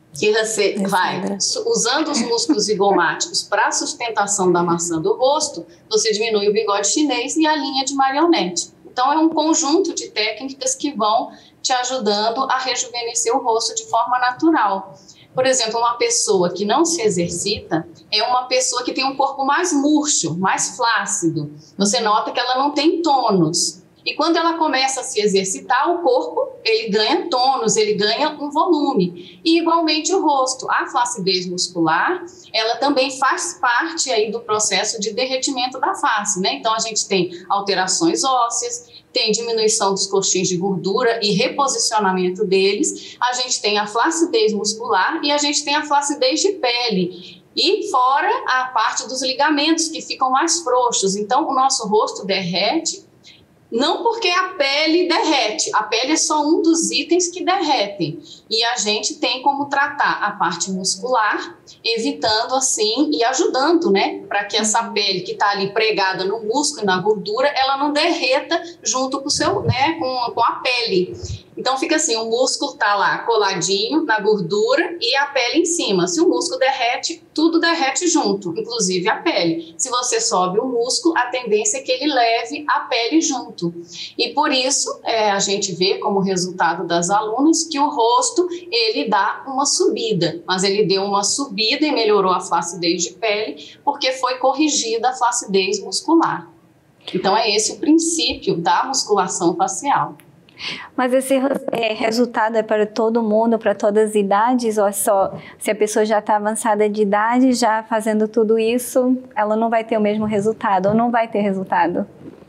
que você vai usando os músculos zigomáticos para a sustentação da maçã do rosto, você diminui o bigode chinês e a linha de marionete. Então, é um conjunto de técnicas que vão te ajudando a rejuvenescer o rosto de forma natural. Por exemplo, uma pessoa que não se exercita é uma pessoa que tem um corpo mais murcho, mais flácido. Você nota que ela não tem tônus. E quando ela começa a se exercitar, o corpo, ele ganha tônus, ele ganha um volume. E igualmente o rosto. A flacidez muscular, ela também faz parte aí do processo de derretimento da face, né? Então, a gente tem alterações ósseas, tem diminuição dos coxins de gordura e reposicionamento deles, a gente tem a flacidez muscular e a gente tem a flacidez de pele. E fora a parte dos ligamentos, que ficam mais frouxos. Então, o nosso rosto derrete, não porque a pele derrete, a pele é só um dos itens que derretem. E a gente tem como tratar a parte muscular, evitando assim e ajudando, né? Para que essa pele que está ali pregada no músculo e na gordura, ela não derreta junto com o seu, né? Com a pele. Então fica assim, o músculo está lá coladinho na gordura e a pele em cima. Se o músculo derrete, tudo derrete junto, inclusive a pele. Se você sobe o músculo, a tendência é que ele leve a pele junto. E por isso, a gente vê como resultado das alunas que o rosto, ele dá uma subida. Mas ele deu uma subida e melhorou a flacidez de pele porque foi corrigida a flacidez muscular. Então é esse o princípio da musculação facial. Mas esse resultado é para todo mundo, para todas as idades, ou é só se a pessoa já está avançada de idade, já fazendo tudo isso, ela não vai ter o mesmo resultado, ou não vai ter resultado?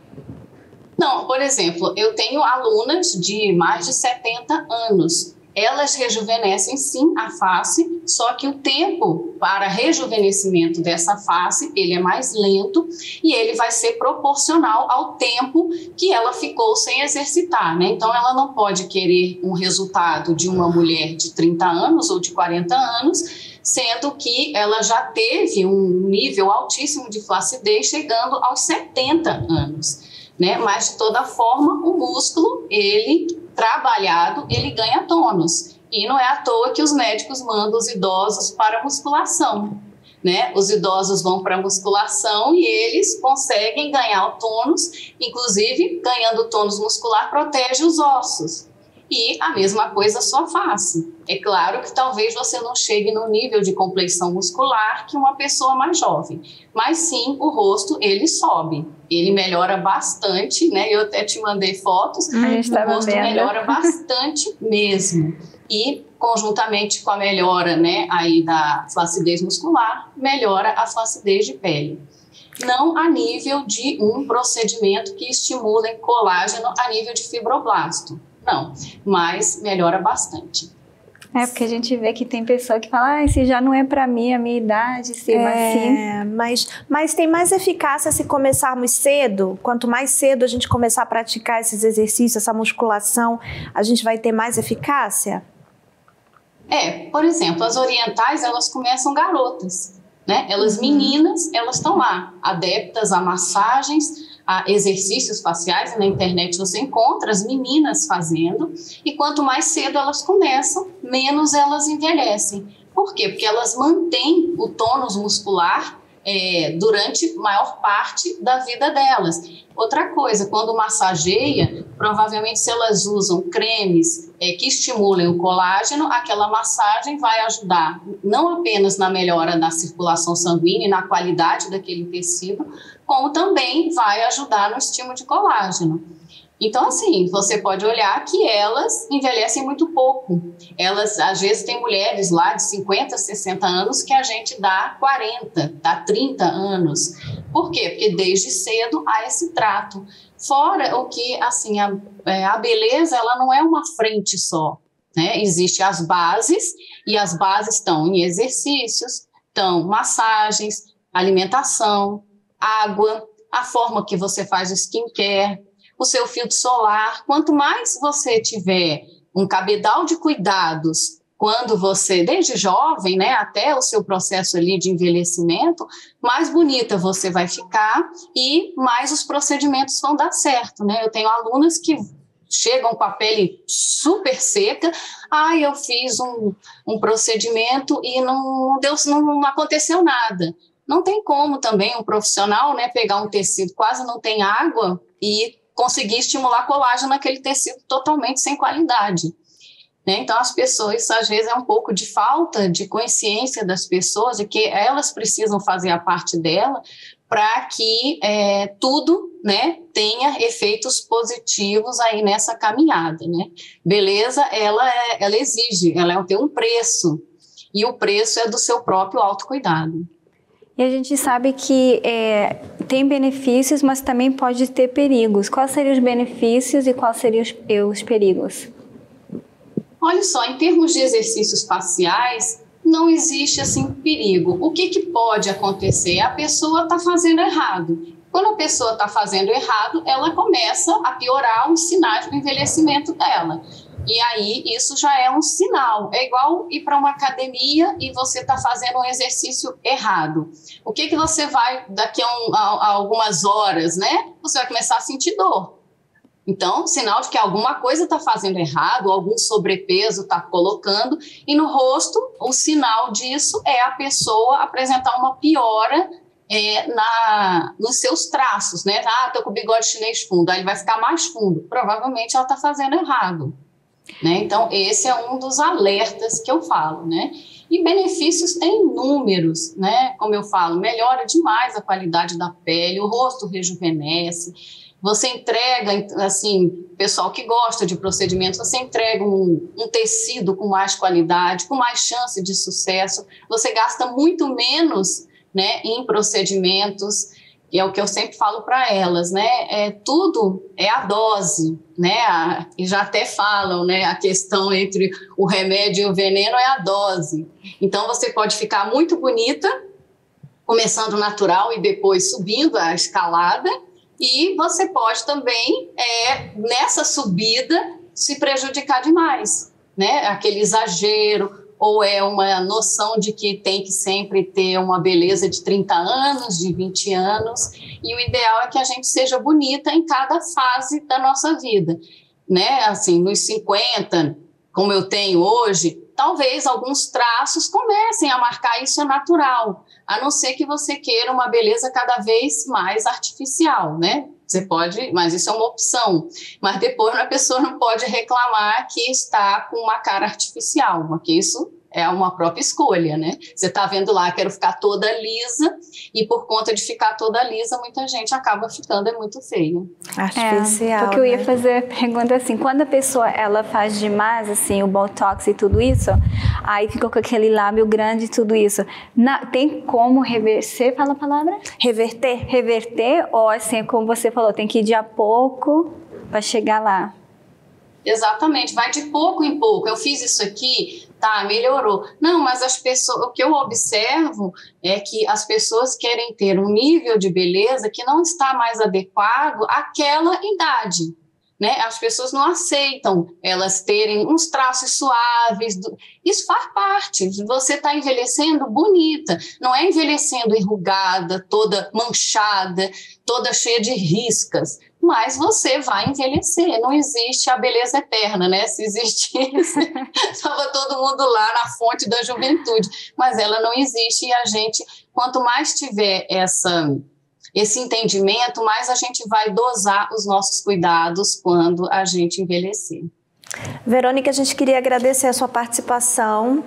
Não, por exemplo, eu tenho alunas de mais de 70 anos. Elas rejuvenescem sim a face, só que o tempo para rejuvenescimento dessa face, ele é mais lento e ele vai ser proporcional ao tempo que ela ficou sem exercitar, né? Então ela não pode querer um resultado de uma mulher de 30 anos ou de 40 anos, sendo que ela já teve um nível altíssimo de flacidez chegando aos 70 anos, né? Mas de toda forma, o músculo, ele trabalhado, ele ganha tônus. E não é à toa que os médicos mandam os idosos para a musculação, né? Os idosos vão para a musculação e eles conseguem ganhar o tônus, inclusive ganhando tônus muscular protege os ossos. E a mesma coisa a sua face. É claro que talvez você não chegue no nível de compleição muscular que uma pessoa mais jovem, mas sim o rosto ele sobe, ele melhora bastante, né? Eu até te mandei fotos, o rosto melhora bastante mesmo. E conjuntamente com a melhora, né, aí da flacidez muscular, melhora a flacidez de pele. Não a nível de um procedimento que estimule colágeno a nível de fibroblasto. Não, mas melhora bastante. É, porque a gente vê que tem pessoa que fala, se já não é para mim, a minha idade, ser assim. Mas tem mais eficácia se começarmos cedo. Quanto mais cedo a gente começar a praticar esses exercícios, essa musculação, a gente vai ter mais eficácia? Por exemplo, as orientais, elas começam garotas, né? Elas meninas, elas estão lá, adeptas a massagens, a exercícios faciais. Na internet você encontra as meninas fazendo, e quanto mais cedo elas começam, menos elas envelhecem. Por quê? Porque elas mantêm o tônus muscular durante maior parte da vida delas. Outra coisa, quando massageia, provavelmente se elas usam cremes que estimulem o colágeno, aquela massagem vai ajudar não apenas na melhora da circulação sanguínea e na qualidade daquele tecido, como também vai ajudar no estímulo de colágeno. Então, assim, você pode olhar que elas envelhecem muito pouco. Elas, às vezes, tem mulheres lá de 50, 60 anos que a gente dá 40, dá 30 anos. Por quê? Porque desde cedo há esse trato. Fora o que, assim, a beleza, ela não é uma frente só, né? Existem as bases, e as bases estão em exercícios, estão massagens, alimentação, água, a forma que você faz o skincare, o seu filtro solar. Quanto mais você tiver um cabedal de cuidados, quando você, desde jovem, né, até o seu processo ali de envelhecimento, mais bonita você vai ficar e mais os procedimentos vão dar certo, né? Eu tenho alunas que chegam com a pele super seca. Eu fiz um procedimento e não aconteceu nada. Não tem como também um profissional, né, pegar um tecido quase não tem água e conseguir estimular colágeno naquele tecido totalmente sem qualidade. Né? Então, as pessoas, às vezes, é um pouco de falta de consciência das pessoas de que elas precisam fazer a parte dela para que tudo, né, tenha efeitos positivos aí nessa caminhada, né? Beleza, ela exige, ela tem um preço, e o preço é do seu próprio autocuidado. E a gente sabe que tem benefícios, mas também pode ter perigos. Quais seriam os benefícios e quais seriam os perigos? Olha só, em termos de exercícios faciais, não existe assim perigo. O que pode acontecer? A pessoa está fazendo errado. Quando a pessoa está fazendo errado, ela começa a piorar os sinais do envelhecimento dela. E aí, isso já é um sinal. É igual ir para uma academia e você está fazendo um exercício errado. O que você vai, daqui a algumas horas, né? Você vai começar a sentir dor. Então, sinal de que alguma coisa está fazendo errado, algum sobrepeso está colocando, e no rosto, o sinal disso é a pessoa apresentar uma piora nos seus traços, né? Tô com o bigode chinês fundo, aí ele vai ficar mais fundo. Provavelmente ela está fazendo errado. Né? Então, esse é um dos alertas que eu falo, né? E benefícios tem inúmeros, né? Como eu falo, melhora demais a qualidade da pele, o rosto rejuvenesce. Você entrega, assim, pessoal que gosta de procedimentos, você entrega um tecido com mais qualidade, com mais chance de sucesso. Você gasta muito menos, né, em procedimentos, e é o que eu sempre falo para elas, né? Tudo é a dose, né? E já até falam, né? A questão entre o remédio e o veneno é a dose. Então, você pode ficar muito bonita, começando natural e depois subindo a escalada, e você pode também, nessa subida, se prejudicar demais, né? Aquele exagero, ou é uma noção de que tem que sempre ter uma beleza de 30 anos, de 20 anos, e o ideal é que a gente seja bonita em cada fase da nossa vida, né? Assim, nos 50, como eu tenho hoje, talvez alguns traços comecem a marcar, isso é natural, a não ser que você queira uma beleza cada vez mais artificial, né? Você pode, mas isso é uma opção. Mas depois a pessoa não pode reclamar que está com uma cara artificial, porque isso é uma própria escolha, né? Você está vendo lá, quero ficar toda lisa, e por conta de ficar toda lisa, muita gente acaba ficando muito feia. Artificial, porque eu ia fazer a pergunta assim, quando a pessoa ela faz demais, assim, o botox e tudo isso, aí ficou com aquele lábio grande e tudo isso, tem como reverter, fala a palavra? Reverter, ou assim, como você falou, tem que ir de a pouco para chegar lá. Exatamente, vai de pouco em pouco. Eu fiz isso aqui, tá, melhorou. Não, mas as pessoas, o que eu observo é que as pessoas querem ter um nível de beleza que não está mais adequado àquela idade, né? As pessoas não aceitam elas terem uns traços suaves. Isso faz parte. Você está envelhecendo bonita, não é envelhecendo enrugada, toda manchada, toda cheia de riscas. Mas você vai envelhecer, não existe a beleza eterna, né? Se existisse, estava todo mundo lá na fonte da juventude, mas ela não existe, e a gente, quanto mais tiver esse entendimento, mais a gente vai dosar os nossos cuidados quando a gente envelhecer. Verônica, a gente queria agradecer a sua participação,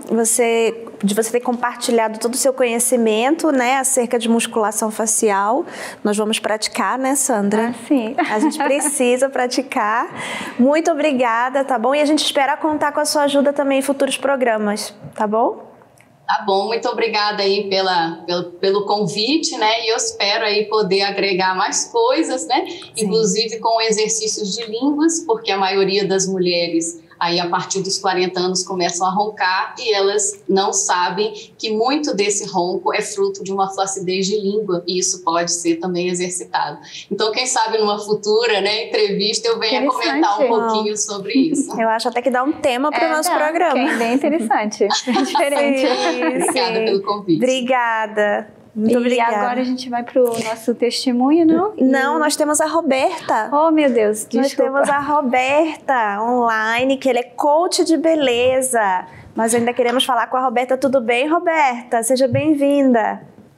de você ter compartilhado todo o seu conhecimento, né, acerca de musculação facial. Nós vamos praticar, né, Sandra? Sim. A gente precisa praticar. Muito obrigada, tá bom? E a gente espera contar com a sua ajuda também em futuros programas, tá bom? Tá bom, muito obrigada aí pelo convite, né? E eu espero aí poder agregar mais coisas, né? Sim. Inclusive com exercícios de línguas, porque a maioria das mulheres aí a partir dos 40 anos começam a roncar e elas não sabem que muito desse ronco é fruto de uma flacidez de língua, e isso pode ser também exercitado. Então, quem sabe numa futura, né, entrevista eu venha comentar um pouquinho sobre isso. Eu acho até que dá um tema para o nosso programa. É bem interessante, bem diferente. Obrigada pelo convite. Obrigada. Muito obrigada. E agora a gente vai para o nosso testemunho, não? Não, nós temos a Roberta. Oh, meu Deus, desculpa. Nós temos a Roberta online, que ela é coach de beleza. Mas ainda queremos falar com a Roberta. Tudo bem, Roberta? Seja bem-vinda.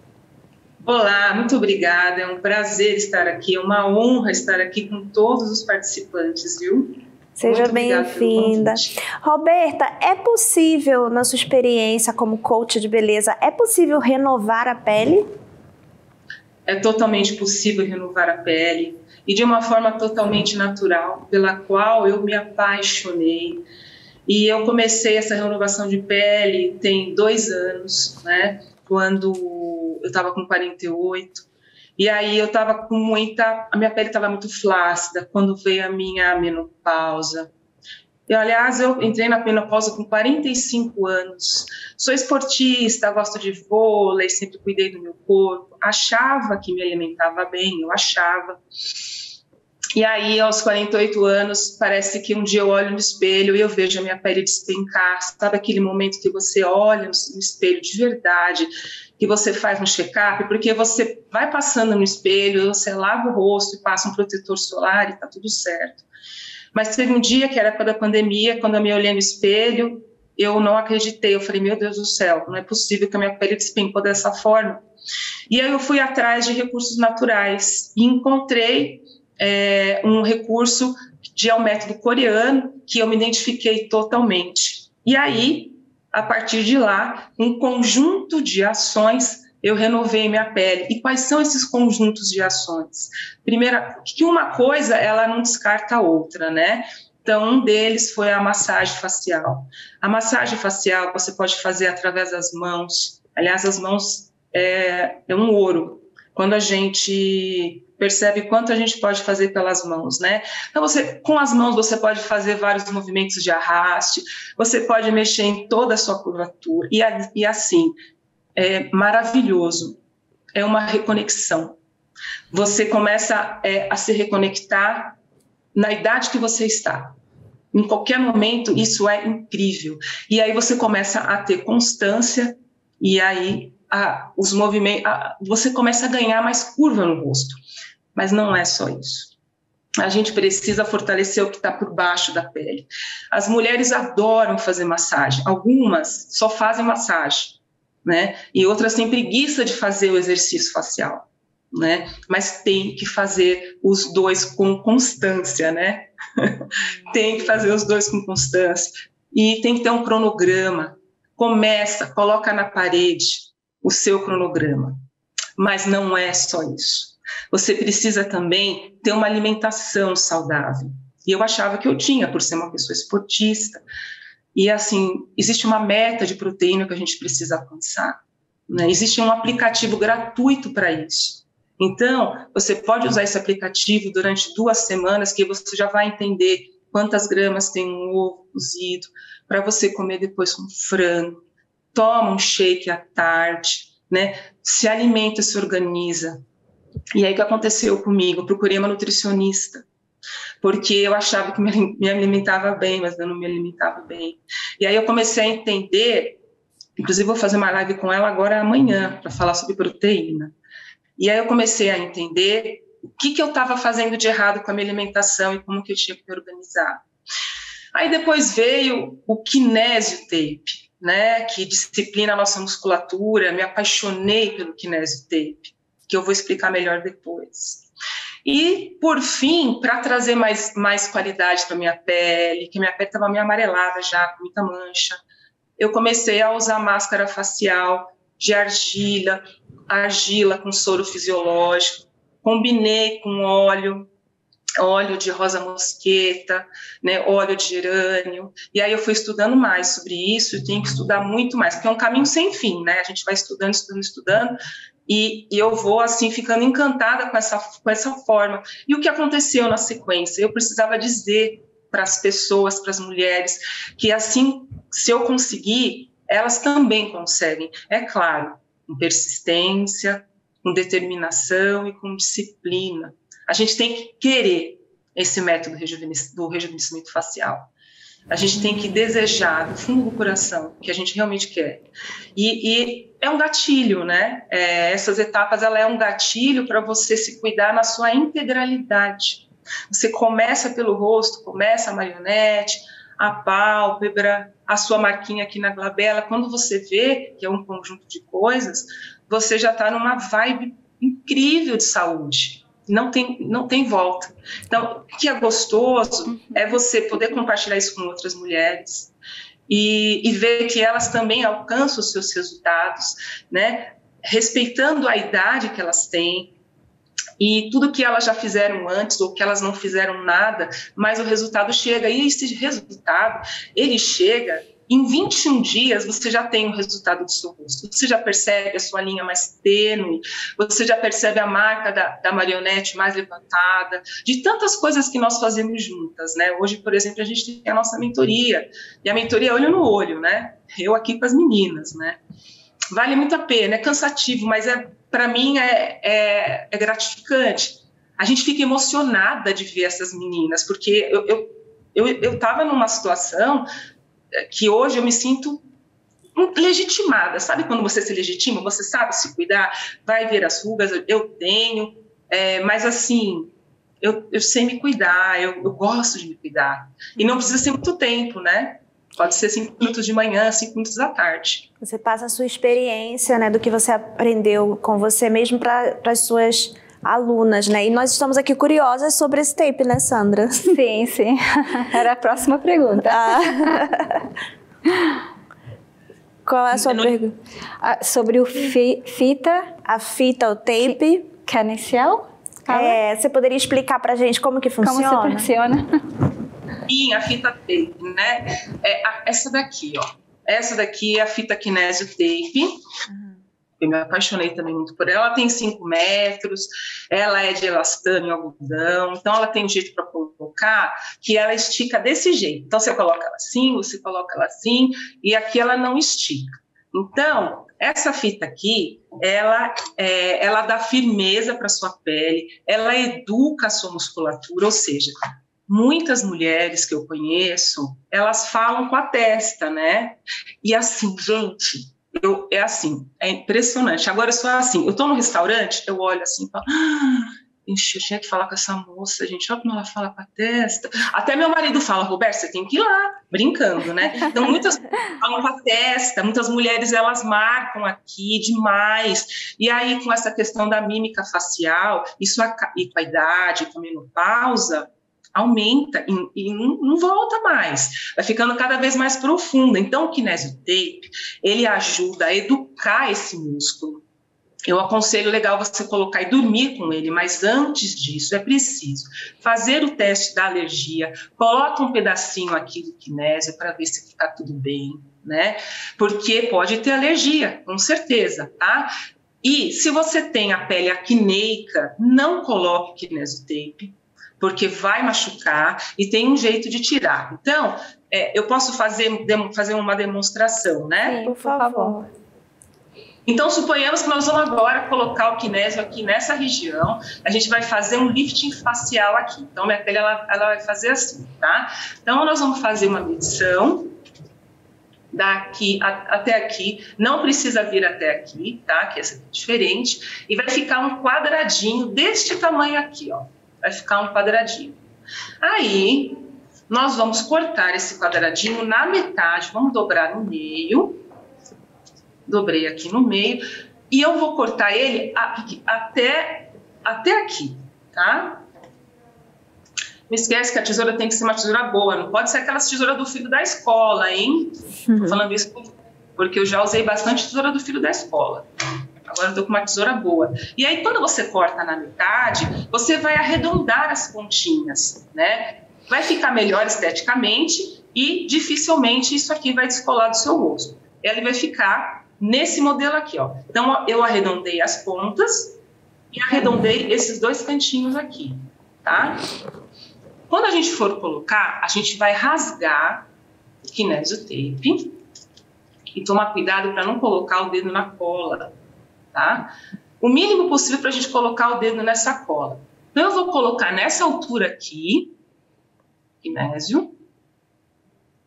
Olá, muito obrigada. É um prazer estar aqui, é uma honra estar aqui com todos os participantes, viu? Seja bem-vinda. Roberta, é possível, na sua experiência como coach de beleza, é possível renovar a pele? É totalmente possível renovar a pele e de uma forma totalmente natural, pela qual eu me apaixonei. E eu comecei essa renovação de pele tem 2 anos, né? Quando eu estava com 48. E aí eu estava com a minha pele estava muito flácida quando veio a minha menopausa. Aliás, eu entrei na menopausa com 45 anos. Sou esportista, gosto de vôlei, sempre cuidei do meu corpo. Achava que me alimentava bem, eu achava. E aí, aos 48 anos, parece que um dia eu olho no espelho e eu vejo a minha pele despencar. Sabe aquele momento que você olha no espelho de verdade, que você faz um check-up, porque você vai passando no espelho, você lava o rosto e passa um protetor solar e tá tudo certo. Mas teve um dia, que era a época da pandemia, quando eu me olhei no espelho, eu não acreditei. Eu falei, meu Deus do céu, não é possível que a minha pele despencou dessa forma. E aí eu fui atrás de recursos naturais e encontrei um recurso ao método coreano, que eu me identifiquei totalmente. E aí, a partir de lá, um conjunto de ações, eu renovei minha pele. E quais são esses conjuntos de ações? Primeira, que uma coisa, ela não descarta a outra, né? Então, um deles foi a massagem facial. A massagem facial você pode fazer através das mãos. Aliás, as mãos é um ouro. Quando a gente percebe quanto a gente pode fazer pelas mãos, né? Então, com as mãos, você pode fazer vários movimentos de arraste, você pode mexer em toda a sua curvatura, e assim, é maravilhoso, é uma reconexão. Você começa a se reconectar na idade que você está. Em qualquer momento, isso é incrível. E aí você começa a ter constância, e aí os movimentos, você começa a ganhar mais curva no rosto. Mas não é só isso. A gente precisa fortalecer o que está por baixo da pele. As mulheres adoram fazer massagem. Algumas só fazem massagem, né? E outras têm preguiça de fazer o exercício facial, né? Mas tem que fazer os dois com constância, né? Tem que fazer os dois com constância. E tem que ter um cronograma. Coloca na parede o seu cronograma. Mas não é só isso. Você precisa também ter uma alimentação saudável. E eu achava que eu tinha, por ser uma pessoa esportista. E, assim, existe uma meta de proteína que a gente precisa alcançar, né? Existe um aplicativo gratuito para isso. Então, você pode usar esse aplicativo durante 2 semanas, que você já vai entender quantas gramas tem um ovo cozido, para você comer depois com frango. Toma um shake à tarde, né? Se alimenta, se organiza. E aí o que aconteceu comigo? Eu procurei uma nutricionista, porque eu achava que me alimentava bem, mas eu não me alimentava bem. E aí eu comecei a entender, inclusive vou fazer uma live com ela agora amanhã, para falar sobre proteína. E aí eu comecei a entender o que eu estava fazendo de errado com a minha alimentação e como que eu tinha que me organizar. Aí depois veio o kinésio tape, né, que disciplina a nossa musculatura. Me apaixonei pelo kinésio tape, que eu vou explicar melhor depois. E, por fim, para trazer mais qualidade para minha pele, que minha pele estava meio amarelada já, com muita mancha, eu comecei a usar máscara facial de argila com soro fisiológico, combinei com óleo de rosa mosqueta, né, óleo de gerânio, e aí eu fui estudando mais sobre isso. Eu tenho que estudar muito mais, porque é um caminho sem fim, né? A gente vai estudando, e eu vou, assim, ficando encantada com essa forma. E o que aconteceu na sequência? Eu precisava dizer para as pessoas, para as mulheres, que assim, se eu conseguir, elas também conseguem. É claro, com persistência, com determinação e com disciplina. A gente tem que querer esse método do rejuvenescimento facial. A gente tem que desejar do fundo do coração o que a gente realmente quer. E é um gatilho, né? Essas etapas, ela é um gatilho para você se cuidar na sua integralidade. Você começa pelo rosto, começa a marionete, a pálpebra, a sua marquinha aqui na glabela. Quando você vê que é um conjunto de coisas, você já está numa vibe incrível de saúde. Não tem volta. Então, o que é gostoso é você poder compartilhar isso com outras mulheres e ver que elas também alcançam os seus resultados, né? Respeitando a idade que elas têm e tudo que elas já fizeram antes ou que elas não fizeram nada, mas o resultado chega. E esse resultado, ele chega... Em 21 dias, você já tem o resultado do seu rosto. Você já percebe a sua linha mais tênue, você já percebe a marca da marionete mais levantada, de tantas coisas que nós fazemos juntas, né? Hoje, por exemplo, a gente tem a nossa mentoria, e a mentoria é olho no olho, né? Eu aqui com as meninas, né? Vale muito a pena, é cansativo, mas para mim é gratificante. A gente fica emocionada de ver essas meninas, porque eu estava numa situação... que hoje eu me sinto legitimada, sabe quando você se legitima, você sabe se cuidar, vai ver as rugas, eu tenho, mas assim, eu sei me cuidar, eu gosto de me cuidar, e não precisa ser muito tempo, né? Pode ser 5 minutos de manhã, 5 minutos da tarde. Você passa a sua experiência, né, do que você aprendeu com você mesmo para as suas alunas, né? E nós estamos aqui curiosas sobre esse tape, né, Sandra? Sim, sim. Era a próxima pergunta. Qual é a sua pergunta? Sobre o fita. A fita, o tape. Canicial? Você poderia explicar pra gente como que funciona? Como funciona? Sim, a fita tape, né? Essa daqui, ó. Essa daqui é a fita Kinesio Tape. Eu me apaixonei também muito por ela. Ela tem 5 metros, ela é de elastano e algodão, então ela tem um jeito para colocar que ela estica desse jeito. Então você coloca ela assim, você coloca ela assim, e aqui ela não estica. Então, essa fita aqui, ela dá firmeza para a sua pele, ela educa a sua musculatura, ou seja, muitas mulheres que eu conheço, elas falam com a testa, né? E assim, gente... é impressionante. Agora eu sou assim, eu tô no restaurante, eu olho assim e falo, eu tinha que falar com essa moça, gente, olha como ela fala com a testa. Até meu marido fala, Roberto, você tem que ir lá, brincando, né? Então muitas falam com a testa, muitas mulheres elas marcam aqui demais, e aí com essa questão da mímica facial, e com a idade, com a menopausa, aumenta e não volta mais, vai ficando cada vez mais profunda. Então o Kinesio Tape, ele ajuda a educar esse músculo. Eu aconselho, legal você colocar e dormir com ele, mas antes disso é preciso fazer o teste da alergia, coloca um pedacinho aqui do Kinesio para ver se fica tudo bem, né? Porque pode ter alergia, com certeza, tá? E se você tem a pele acneica, não coloque Kinesio Tape, porque vai machucar e tem um jeito de tirar. Então, eu posso fazer uma demonstração, né? Sim, por favor. Então, suponhamos que nós vamos agora colocar o Kinesio aqui nessa região, a gente vai fazer um lifting facial aqui. Então, minha pele, ela vai fazer assim, tá? Então, nós vamos fazer uma medição daqui até aqui, não precisa vir até aqui, tá? Que essa aqui é diferente, e vai ficar um quadradinho deste tamanho aqui, ó. Vai ficar um quadradinho. Aí, nós vamos cortar esse quadradinho na metade, vamos dobrar no meio. Dobrei aqui no meio. E eu vou cortar ele até aqui, tá? Não esquece que a tesoura tem que ser uma tesoura boa, não pode ser aquela tesoura do filho da escola, hein? Tô falando isso porque eu já usei bastante tesoura do filho da escola. Agora eu tô com uma tesoura boa. E aí, quando você corta na metade, você vai arredondar as pontinhas, né? Vai ficar melhor esteticamente e dificilmente isso aqui vai descolar do seu rosto. Ele vai ficar nesse modelo aqui, ó. Então, eu arredondei as pontas e arredondei esses 2 cantinhos aqui, tá? Quando a gente for colocar, a gente vai rasgar o Kinesio Tape e tomar cuidado para não colocar o dedo na cola, tá? O mínimo possível para a gente colocar o dedo nessa cola. Então, eu vou colocar nessa altura aqui, Kinesio,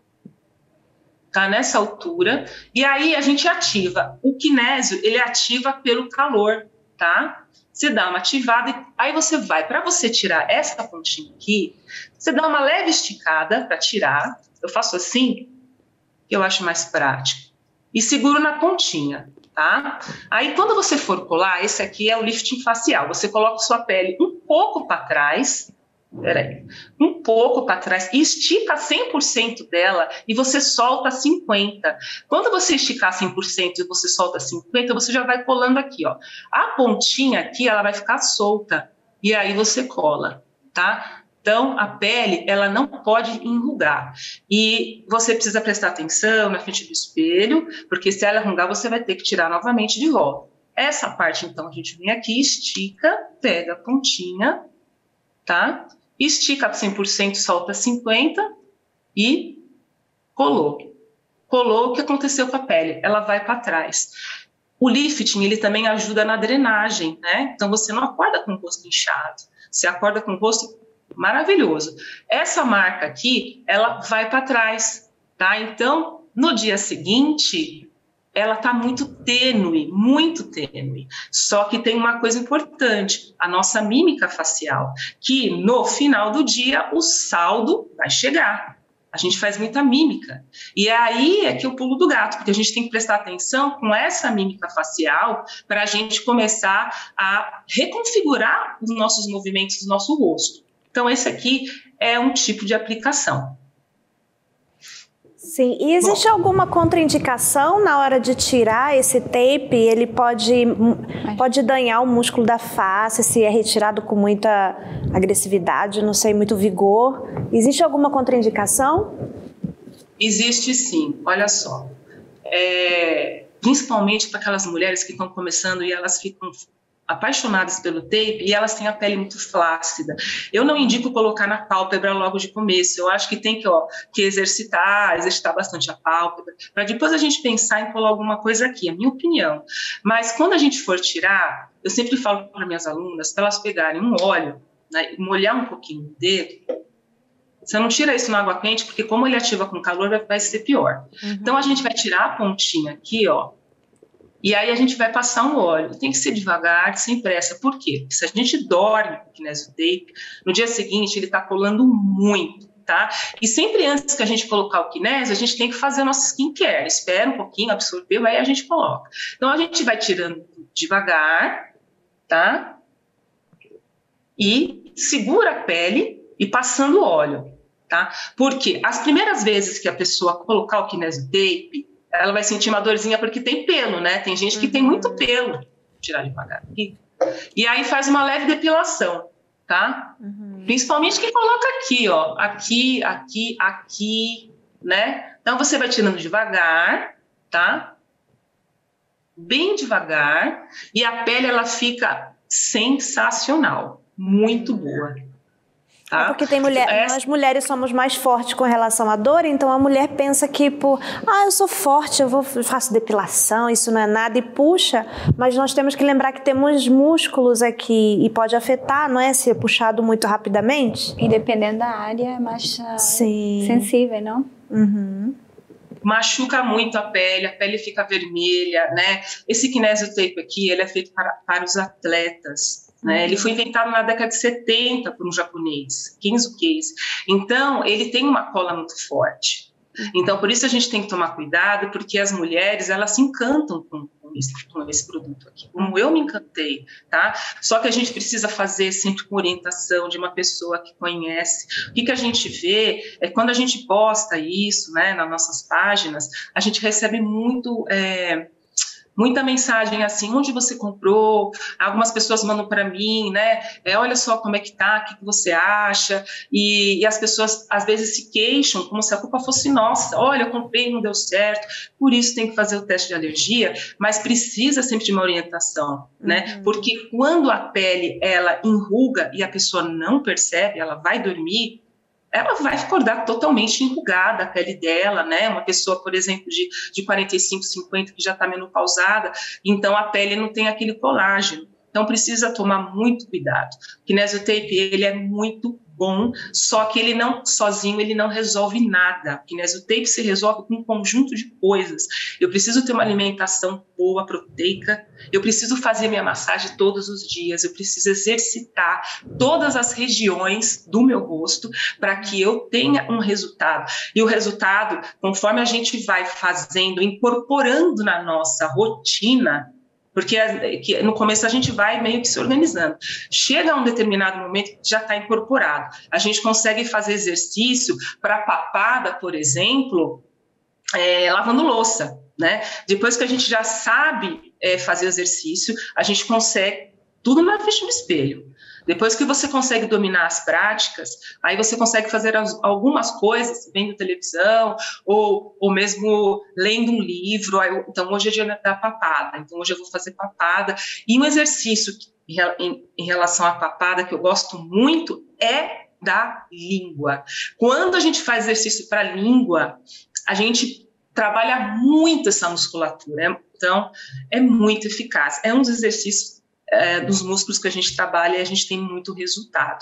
tá? Nessa altura. E aí a gente ativa. O kinésio, ele ativa pelo calor, tá? Você dá uma ativada, e aí você vai, para você tirar essa pontinha aqui, você dá uma leve esticada para tirar. Eu faço assim, que eu acho mais prático. E seguro na pontinha, tá? Aí quando você for colar, esse aqui é o lifting facial. Você coloca sua pele um pouco para trás, um pouco para trás, e estica 100% dela e você solta 50%. Quando você esticar 100% e você solta 50%, você já vai colando aqui, ó. A pontinha aqui, ela vai ficar solta e aí você cola, tá? Então, a pele, ela não pode enrugar. E você precisa prestar atenção na frente do espelho, porque se ela enrugar, você vai ter que tirar novamente de volta. Essa parte, então, a gente vem aqui, estica, pega a pontinha, tá? Estica 100%, solta 50% e colou. Colou, o que aconteceu com a pele? Ela vai para trás. O lifting, ele também ajuda na drenagem, né? Então, você não acorda com o rosto inchado, você acorda com o rosto maravilhoso. Essa marca aqui, ela vai para trás, tá? Então, no dia seguinte, ela tá muito tênue. Só que tem uma coisa importante, a nossa mímica facial, que no final do dia o saldo vai chegar. A gente faz muita mímica. E aí é que eu pulo do gato, porque a gente tem que prestar atenção com essa mímica facial para a gente começar a reconfigurar os nossos movimentos do nosso rosto. Então, esse aqui é um tipo de aplicação. Sim, e existe alguma contraindicação na hora de tirar esse tape? Ele pode danhar o músculo da face, se é retirado com muita agressividade, não sei, muito vigor. Existe alguma contraindicação? Existe sim, olha só. Principalmente para aquelas mulheres que estão começando e elas ficam apaixonadas pelo tape e elas têm a pele muito flácida. Eu não indico colocar na pálpebra logo de começo. Eu acho que tem que exercitar bastante a pálpebra, para depois a gente pensar em colar alguma coisa aqui, é a minha opinião. Mas quando a gente for tirar, eu sempre falo para minhas alunas, para elas pegarem um óleo, né, molhar um pouquinho o dedo. Você não tira isso na água quente, porque como ele ativa com calor, vai ser pior. Então a gente vai tirar a pontinha aqui, ó, e aí a gente vai passar um óleo. Tem que ser devagar, sem pressa. Por quê? Porque se a gente dorme com o kinésio tape, no dia seguinte ele está colando muito, tá? E sempre antes que a gente colocar o kinésio, a gente tem que fazer a nossa skincare. Espera um pouquinho, absorveu, aí a gente coloca. Então a gente vai tirando devagar, tá? E segura a pele e passando óleo, tá? Porque as primeiras vezes que a pessoa colocar o kinésio tape, ela vai sentir uma dorzinha porque tem pelo, né? Tem gente que tem muito pelo. Vou tirar devagar aqui. E aí faz uma leve depilação, tá? Principalmente quem coloca aqui, ó. Aqui, né? Então você vai tirando devagar, tá? Bem devagar. E a pele, ela fica sensacional. Muito boa. Tá? Porque tem nós mulheres somos mais fortes com relação à dor, então a mulher pensa que eu sou forte, eu faço depilação, isso não é nada, e puxa, mas nós temos que lembrar que temos músculos aqui e pode afetar, não é? Se é puxado muito rapidamente. E dependendo da área é mais sensível, não? Machuca muito a pele fica vermelha, né? Esse kinésio tape aqui, ele é feito para os atletas. Né? Ele foi inventado na década de 70 por um japonês, Kenzo Case. Então, ele tem uma cola muito forte. Então, por isso a gente tem que tomar cuidado, porque as mulheres, elas se encantam com esse produto aqui, como eu me encantei, tá? Só que a gente precisa fazer sempre com orientação de uma pessoa que conhece. O que a gente vê é quando a gente posta isso, né, nas nossas páginas, a gente recebe muita mensagem assim, onde você comprou, algumas pessoas mandam para mim, né, olha só como é que tá, o que você acha, e as pessoas às vezes se queixam como se a culpa fosse nossa, olha, eu comprei e não deu certo, por isso tem que fazer o teste de alergia, mas precisa sempre de uma orientação, né, porque quando a pele, ela enruga e a pessoa não percebe, ela vai dormir, ela vai acordar totalmente enrugada, a pele dela, né? Uma pessoa, por exemplo, de 45, 50, que já está menopausada, então a pele não tem aquele colágeno. Então precisa tomar muito cuidado. O kinésio tape, ele é muito bom, só que ele não, sozinho, ele não resolve nada. O Kinesiotap se resolve com um conjunto de coisas. Eu preciso ter uma alimentação boa, proteica, eu preciso fazer minha massagem todos os dias, eu preciso exercitar todas as regiões do meu rosto para que eu tenha um resultado. E o resultado, conforme a gente vai fazendo, incorporando na nossa rotina, porque no começo a gente vai meio que se organizando. Chega a um determinado momento que já está incorporado. A gente consegue fazer exercício para papada, por exemplo, lavando louça, né? Depois que a gente já sabe fazer exercício, a gente consegue tudo na frente do espelho. Depois que você consegue dominar as práticas, aí você consegue fazer algumas coisas, vendo televisão, ou mesmo lendo um livro. Então, hoje é dia da papada, então hoje eu vou fazer papada. E um exercício em relação à papada, que eu gosto muito, é da língua. Quando a gente faz exercício para a língua, a gente trabalha muito essa musculatura, então é muito eficaz. É um dos exercícios dos músculos que a gente trabalha e a gente tem muito resultado.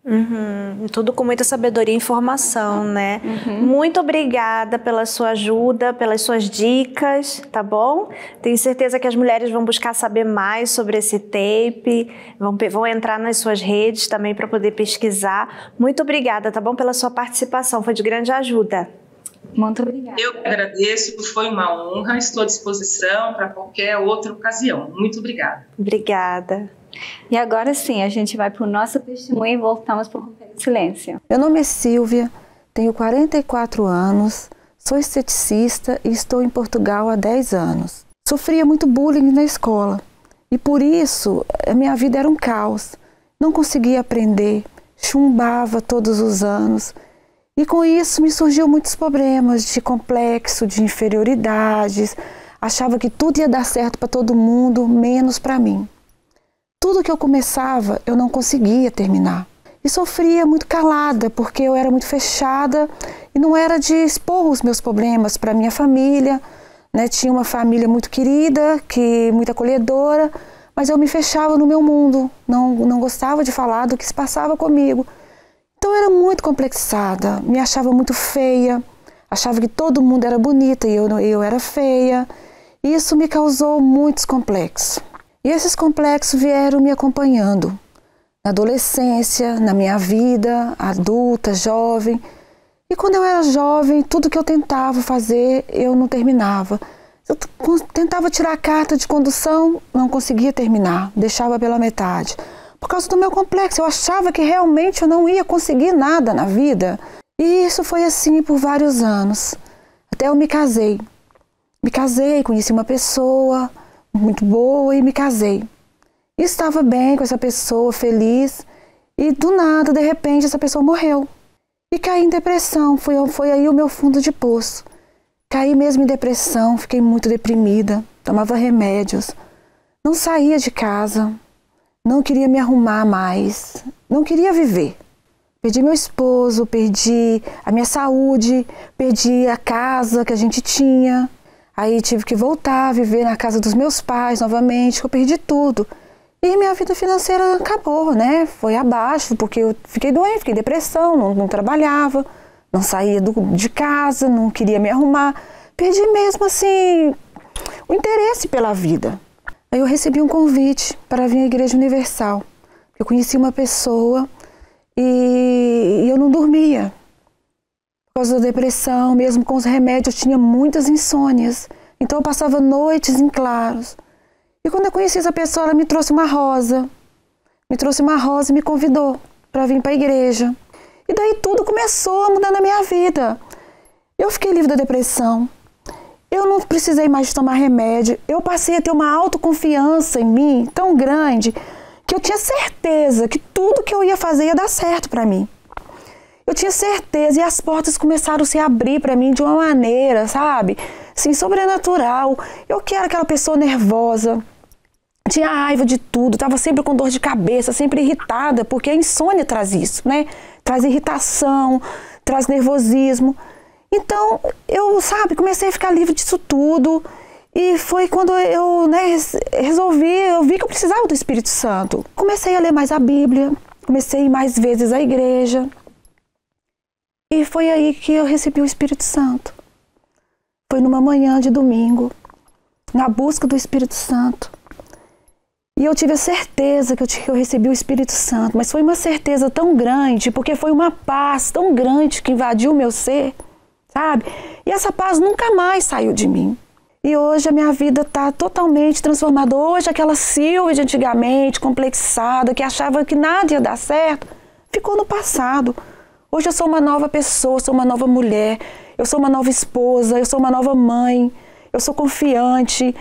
Tudo com muita sabedoria e informação, né? Muito obrigada pela sua ajuda, pelas suas dicas, tá bom? Tenho certeza que as mulheres vão buscar saber mais sobre esse tape, vão entrar nas suas redes também para poder pesquisar. Muito obrigada, tá bom? Pela sua participação, foi de grande ajuda. Muito obrigada. Eu agradeço, foi uma honra, estou à disposição para qualquer outra ocasião. Muito obrigada. Obrigada. E agora sim, a gente vai para o nosso testemunho e voltamos para o Rompendo Silêncio. Meu nome é Silvia, tenho 44 anos, sou esteticista e estou em Portugal há 10 anos. Sofria muito bullying na escola e por isso a minha vida era um caos. Não conseguia aprender, chumbava todos os anos. E com isso me surgiu muitos problemas de complexo, de inferioridades. Achava que tudo ia dar certo para todo mundo, menos para mim. Tudo que eu começava, eu não conseguia terminar. E sofria muito calada, porque eu era muito fechada e não era de expor os meus problemas para minha família, né? Tinha uma família muito querida, muito acolhedora, mas eu me fechava no meu mundo, não gostava de falar do que se passava comigo. Então eu era muito complexada, me achava muito feia, achava que todo mundo era bonita e eu era feia. Isso me causou muitos complexos. E esses complexos vieram me acompanhando na adolescência, na minha vida, adulta, jovem. E quando eu era jovem, tudo que eu tentava fazer, eu não terminava. Eu tentava tirar a carta de condução, não conseguia terminar, deixava pela metade. Por causa do meu complexo, eu achava que realmente eu não ia conseguir nada na vida. E isso foi assim por vários anos, até eu me casei. Me casei, conheci uma pessoa muito boa e me casei. E estava bem com essa pessoa, feliz, e do nada, de repente, essa pessoa morreu. E caí em depressão, foi aí o meu fundo de poço. Caí mesmo em depressão, fiquei muito deprimida, tomava remédios, não saía de casa. Não queria me arrumar mais, não queria viver. Perdi meu esposo, perdi a minha saúde, perdi a casa que a gente tinha. Aí tive que voltar a viver na casa dos meus pais novamente, eu perdi tudo. E minha vida financeira acabou, né? Foi abaixo, porque eu fiquei doente, fiquei em depressão, não trabalhava, não saía de casa, não queria me arrumar. Perdi mesmo, assim, o interesse pela vida. Aí eu recebi um convite para vir à Igreja Universal. Eu conheci uma pessoa e eu não dormia. Por causa da depressão, mesmo com os remédios, eu tinha muitas insônias. Então eu passava noites em claros. E quando eu conheci essa pessoa, ela me trouxe uma rosa. Me trouxe uma rosa e me convidou para vir para a igreja. E daí tudo começou a mudar na minha vida. Eu fiquei livre da depressão. Eu não precisei mais de tomar remédio. Eu passei a ter uma autoconfiança em mim tão grande que eu tinha certeza que tudo que eu ia fazer ia dar certo para mim. Eu tinha certeza e as portas começaram a se abrir para mim de uma maneira, sabe? Assim, sobrenatural. Eu que era aquela pessoa nervosa, tinha raiva de tudo, estava sempre com dor de cabeça, sempre irritada, porque a insônia traz isso, né? Traz irritação, traz nervosismo. Então, eu, comecei a ficar livre disso tudo. E foi quando eu, resolvi, eu vi que eu precisava do Espírito Santo. Comecei a ler mais a Bíblia, comecei a ir mais vezes à igreja. E foi aí que eu recebi o Espírito Santo. Foi numa manhã de domingo, na busca do Espírito Santo. E eu tive a certeza que eu recebi o Espírito Santo, mas foi uma certeza tão grande, porque foi uma paz tão grande que invadiu o meu ser, sabe? E essa paz nunca mais saiu de mim. E hoje a minha vida está totalmente transformada. Hoje aquela Silvia de antigamente, complexada, que achava que nada ia dar certo, ficou no passado. Hoje eu sou uma nova pessoa, sou uma nova mulher, eu sou uma nova esposa, eu sou uma nova mãe, eu sou confiante,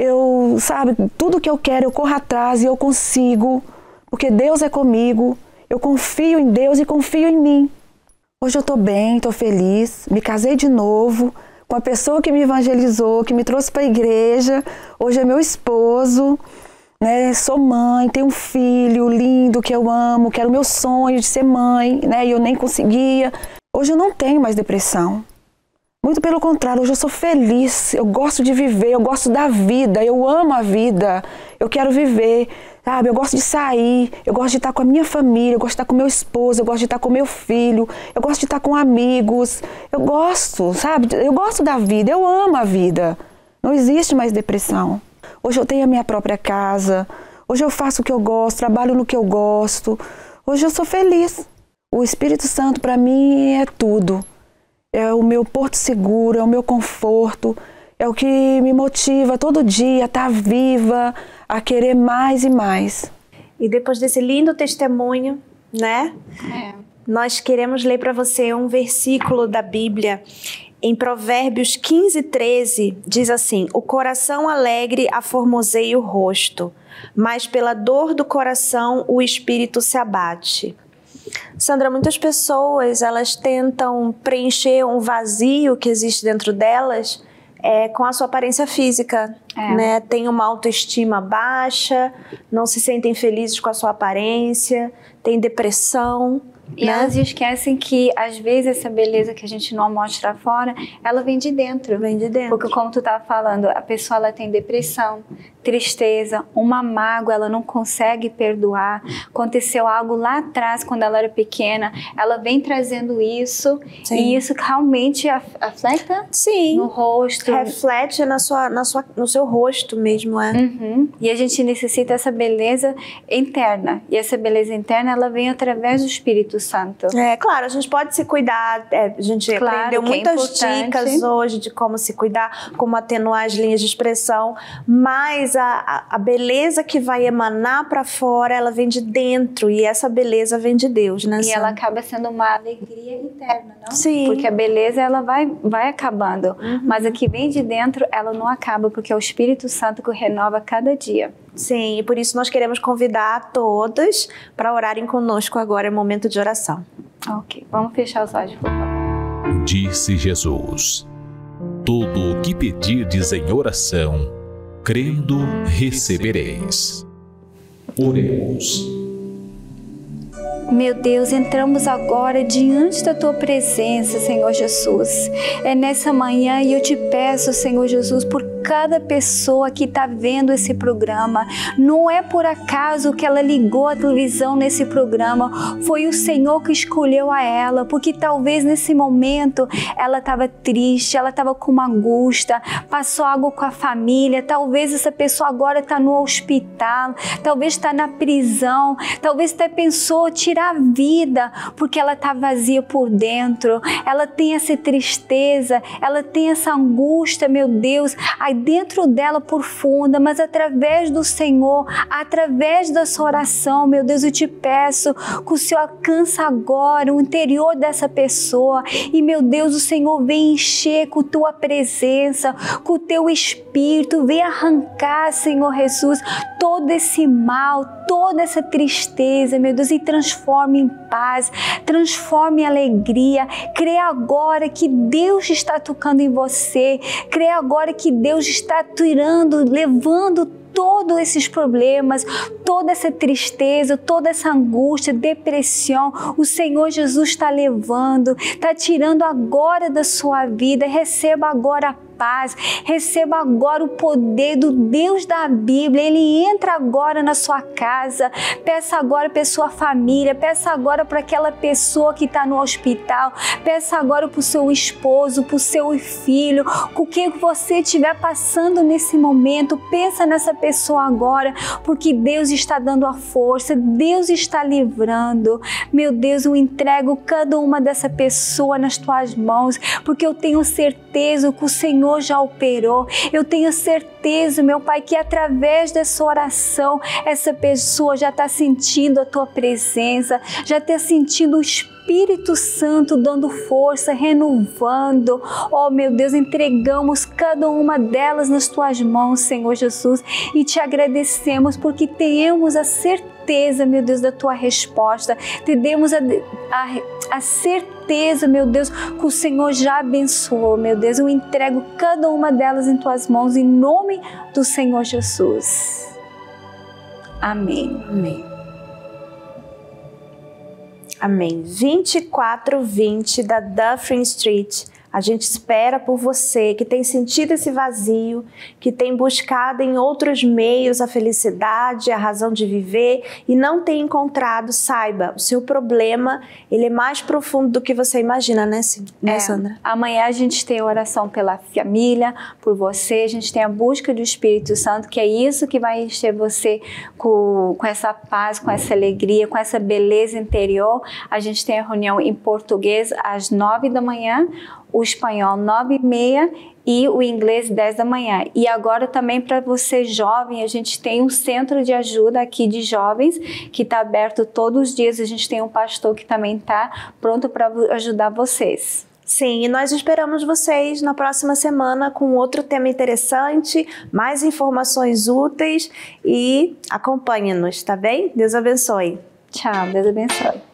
sabe, tudo que eu quero eu corro atrás e eu consigo, porque Deus é comigo, eu confio em Deus e confio em mim. Hoje eu estou bem, estou feliz, me casei de novo com a pessoa que me evangelizou, que me trouxe para a igreja, hoje é meu esposo, né? Sou mãe, tenho um filho lindo que eu amo, que era o meu sonho de ser mãe, né? E eu nem conseguia. Hoje eu não tenho mais depressão. Muito pelo contrário, hoje eu sou feliz, eu gosto de viver, eu gosto da vida, eu amo a vida, eu quero viver, sabe? Eu gosto de sair, eu gosto de estar com a minha família, eu gosto de estar com meu esposo, eu gosto de estar com meu filho, eu gosto de estar com amigos, eu gosto, sabe? Eu gosto da vida, eu amo a vida. Não existe mais depressão. Hoje eu tenho a minha própria casa, hoje eu faço o que eu gosto, trabalho no que eu gosto, hoje eu sou feliz. O Espírito Santo para mim é tudo. É o meu porto seguro, é o meu conforto, é o que me motiva todo dia a estar viva, a querer mais e mais. E depois desse lindo testemunho, né? Nós queremos ler para você um versículo da Bíblia. Em Provérbios 15:13, diz assim: o coração alegre aformoseia o rosto, mas pela dor do coração o espírito se abate. Sandra, muitas pessoas, elas tentam preencher um vazio que existe dentro delas com a sua aparência física, né? Tem uma autoestima baixa, não se sentem felizes com a sua aparência, tem depressão. E elas esquecem que, às vezes, essa beleza que a gente não mostra fora, ela vem de dentro. Vem de dentro. Porque, como tu estava falando, a pessoa ela tem depressão, tristeza, uma mágoa, ela não consegue perdoar. Aconteceu algo lá atrás, quando ela era pequena, ela vem trazendo isso. Sim. E isso realmente afeta no rosto. Reflete no seu rosto mesmo, E a gente necessita essa beleza interna. E essa beleza interna, ela vem através do Espírito Santo. Claro, a gente pode se cuidar, a gente aprendeu muitas dicas hoje de como se cuidar, como atenuar as linhas de expressão, mas a beleza que vai emanar para fora, ela vem de dentro, e essa beleza vem de Deus, né? E ela acaba sendo uma alegria interna, não? Sim. Porque a beleza, ela vai acabando, mas a que vem de dentro, ela não acaba, porque é o Espírito Santo que renova cada dia. Sim, e por isso nós queremos convidar a todas para orarem conosco agora, é momento de oração. Ok, vamos fechar os olhos, por favor. Disse Jesus: tudo o que pedirdes em oração, crendo, recebereis. Oremos. Meu Deus, entramos agora diante da Tua presença, Senhor Jesus. É nessa manhã e eu te peço, Senhor Jesus, por cada pessoa que está vendo esse programa. Não é por acaso que ela ligou a televisão nesse programa. Foi o Senhor que escolheu a ela, porque talvez nesse momento ela estava triste, ela estava com uma angústia, passou algo com a família. Talvez essa pessoa agora está no hospital, talvez está na prisão, talvez até pensou tirar a vida porque ela está vazia por dentro. Ela tem essa tristeza, ela tem essa angústia, meu Deus, aí dentro dela profunda, mas através do Senhor, através da sua oração, meu Deus, eu te peço que o Senhor alcança agora o interior dessa pessoa e, meu Deus, o Senhor vem encher com tua presença, com o teu Espírito, vem arrancar, Senhor Jesus, todo esse mal, toda essa tristeza, meu Deus, e transforme em paz, transforme em alegria. Crê agora que Deus está tocando em você, crê agora que Deus está tirando, levando todos esses problemas, toda essa tristeza, toda essa angústia, depressão, o Senhor Jesus está levando, está tirando agora da sua vida. Receba agora a paz, receba agora o poder do Deus da Bíblia. Ele entra agora na sua casa. Peça agora para sua família, peça agora para aquela pessoa que está no hospital, peça agora para o seu esposo, para o seu filho, com o que você estiver passando nesse momento. Pensa nessa pessoa agora, porque Deus está dando a força, Deus está livrando. Meu Deus, eu entrego cada uma dessa pessoa nas tuas mãos, porque eu tenho certeza que o Senhor já operou. Eu tenho certeza, meu Pai, que através dessa oração, essa pessoa já está sentindo a tua presença, já está sentindo o Espírito Santo dando força, renovando. Oh, meu Deus, entregamos cada uma delas nas tuas mãos, Senhor Jesus, e te agradecemos porque temos a certeza, meu Deus, da tua resposta. Temos a certeza, meu Deus, que o Senhor já abençoou, meu Deus. Eu entrego cada uma delas em tuas mãos, em nome do Senhor Jesus. Amém. Amém. Amém. 2420 da Dufferin Street. A gente espera por você que tem sentido esse vazio, que tem buscado em outros meios a felicidade, a razão de viver e não tem encontrado. Saiba, o seu problema, ele é mais profundo do que você imagina, né, Sandra? Amanhã a gente tem oração pela família, por você, a gente tem a busca do Espírito Santo, que é isso que vai encher você com essa paz, com essa alegria, com essa beleza interior. A gente tem a reunião em português às 9 da manhã, o espanhol 9h30 e o inglês 10 da manhã. E agora também para você jovem, a gente tem um centro de ajuda aqui de jovens que está aberto todos os dias. A gente tem um pastor que também está pronto para ajudar vocês. Sim, e nós esperamos vocês na próxima semana com outro tema interessante, mais informações úteis e acompanhe-nos, tá bem? Deus abençoe. Tchau, Deus abençoe.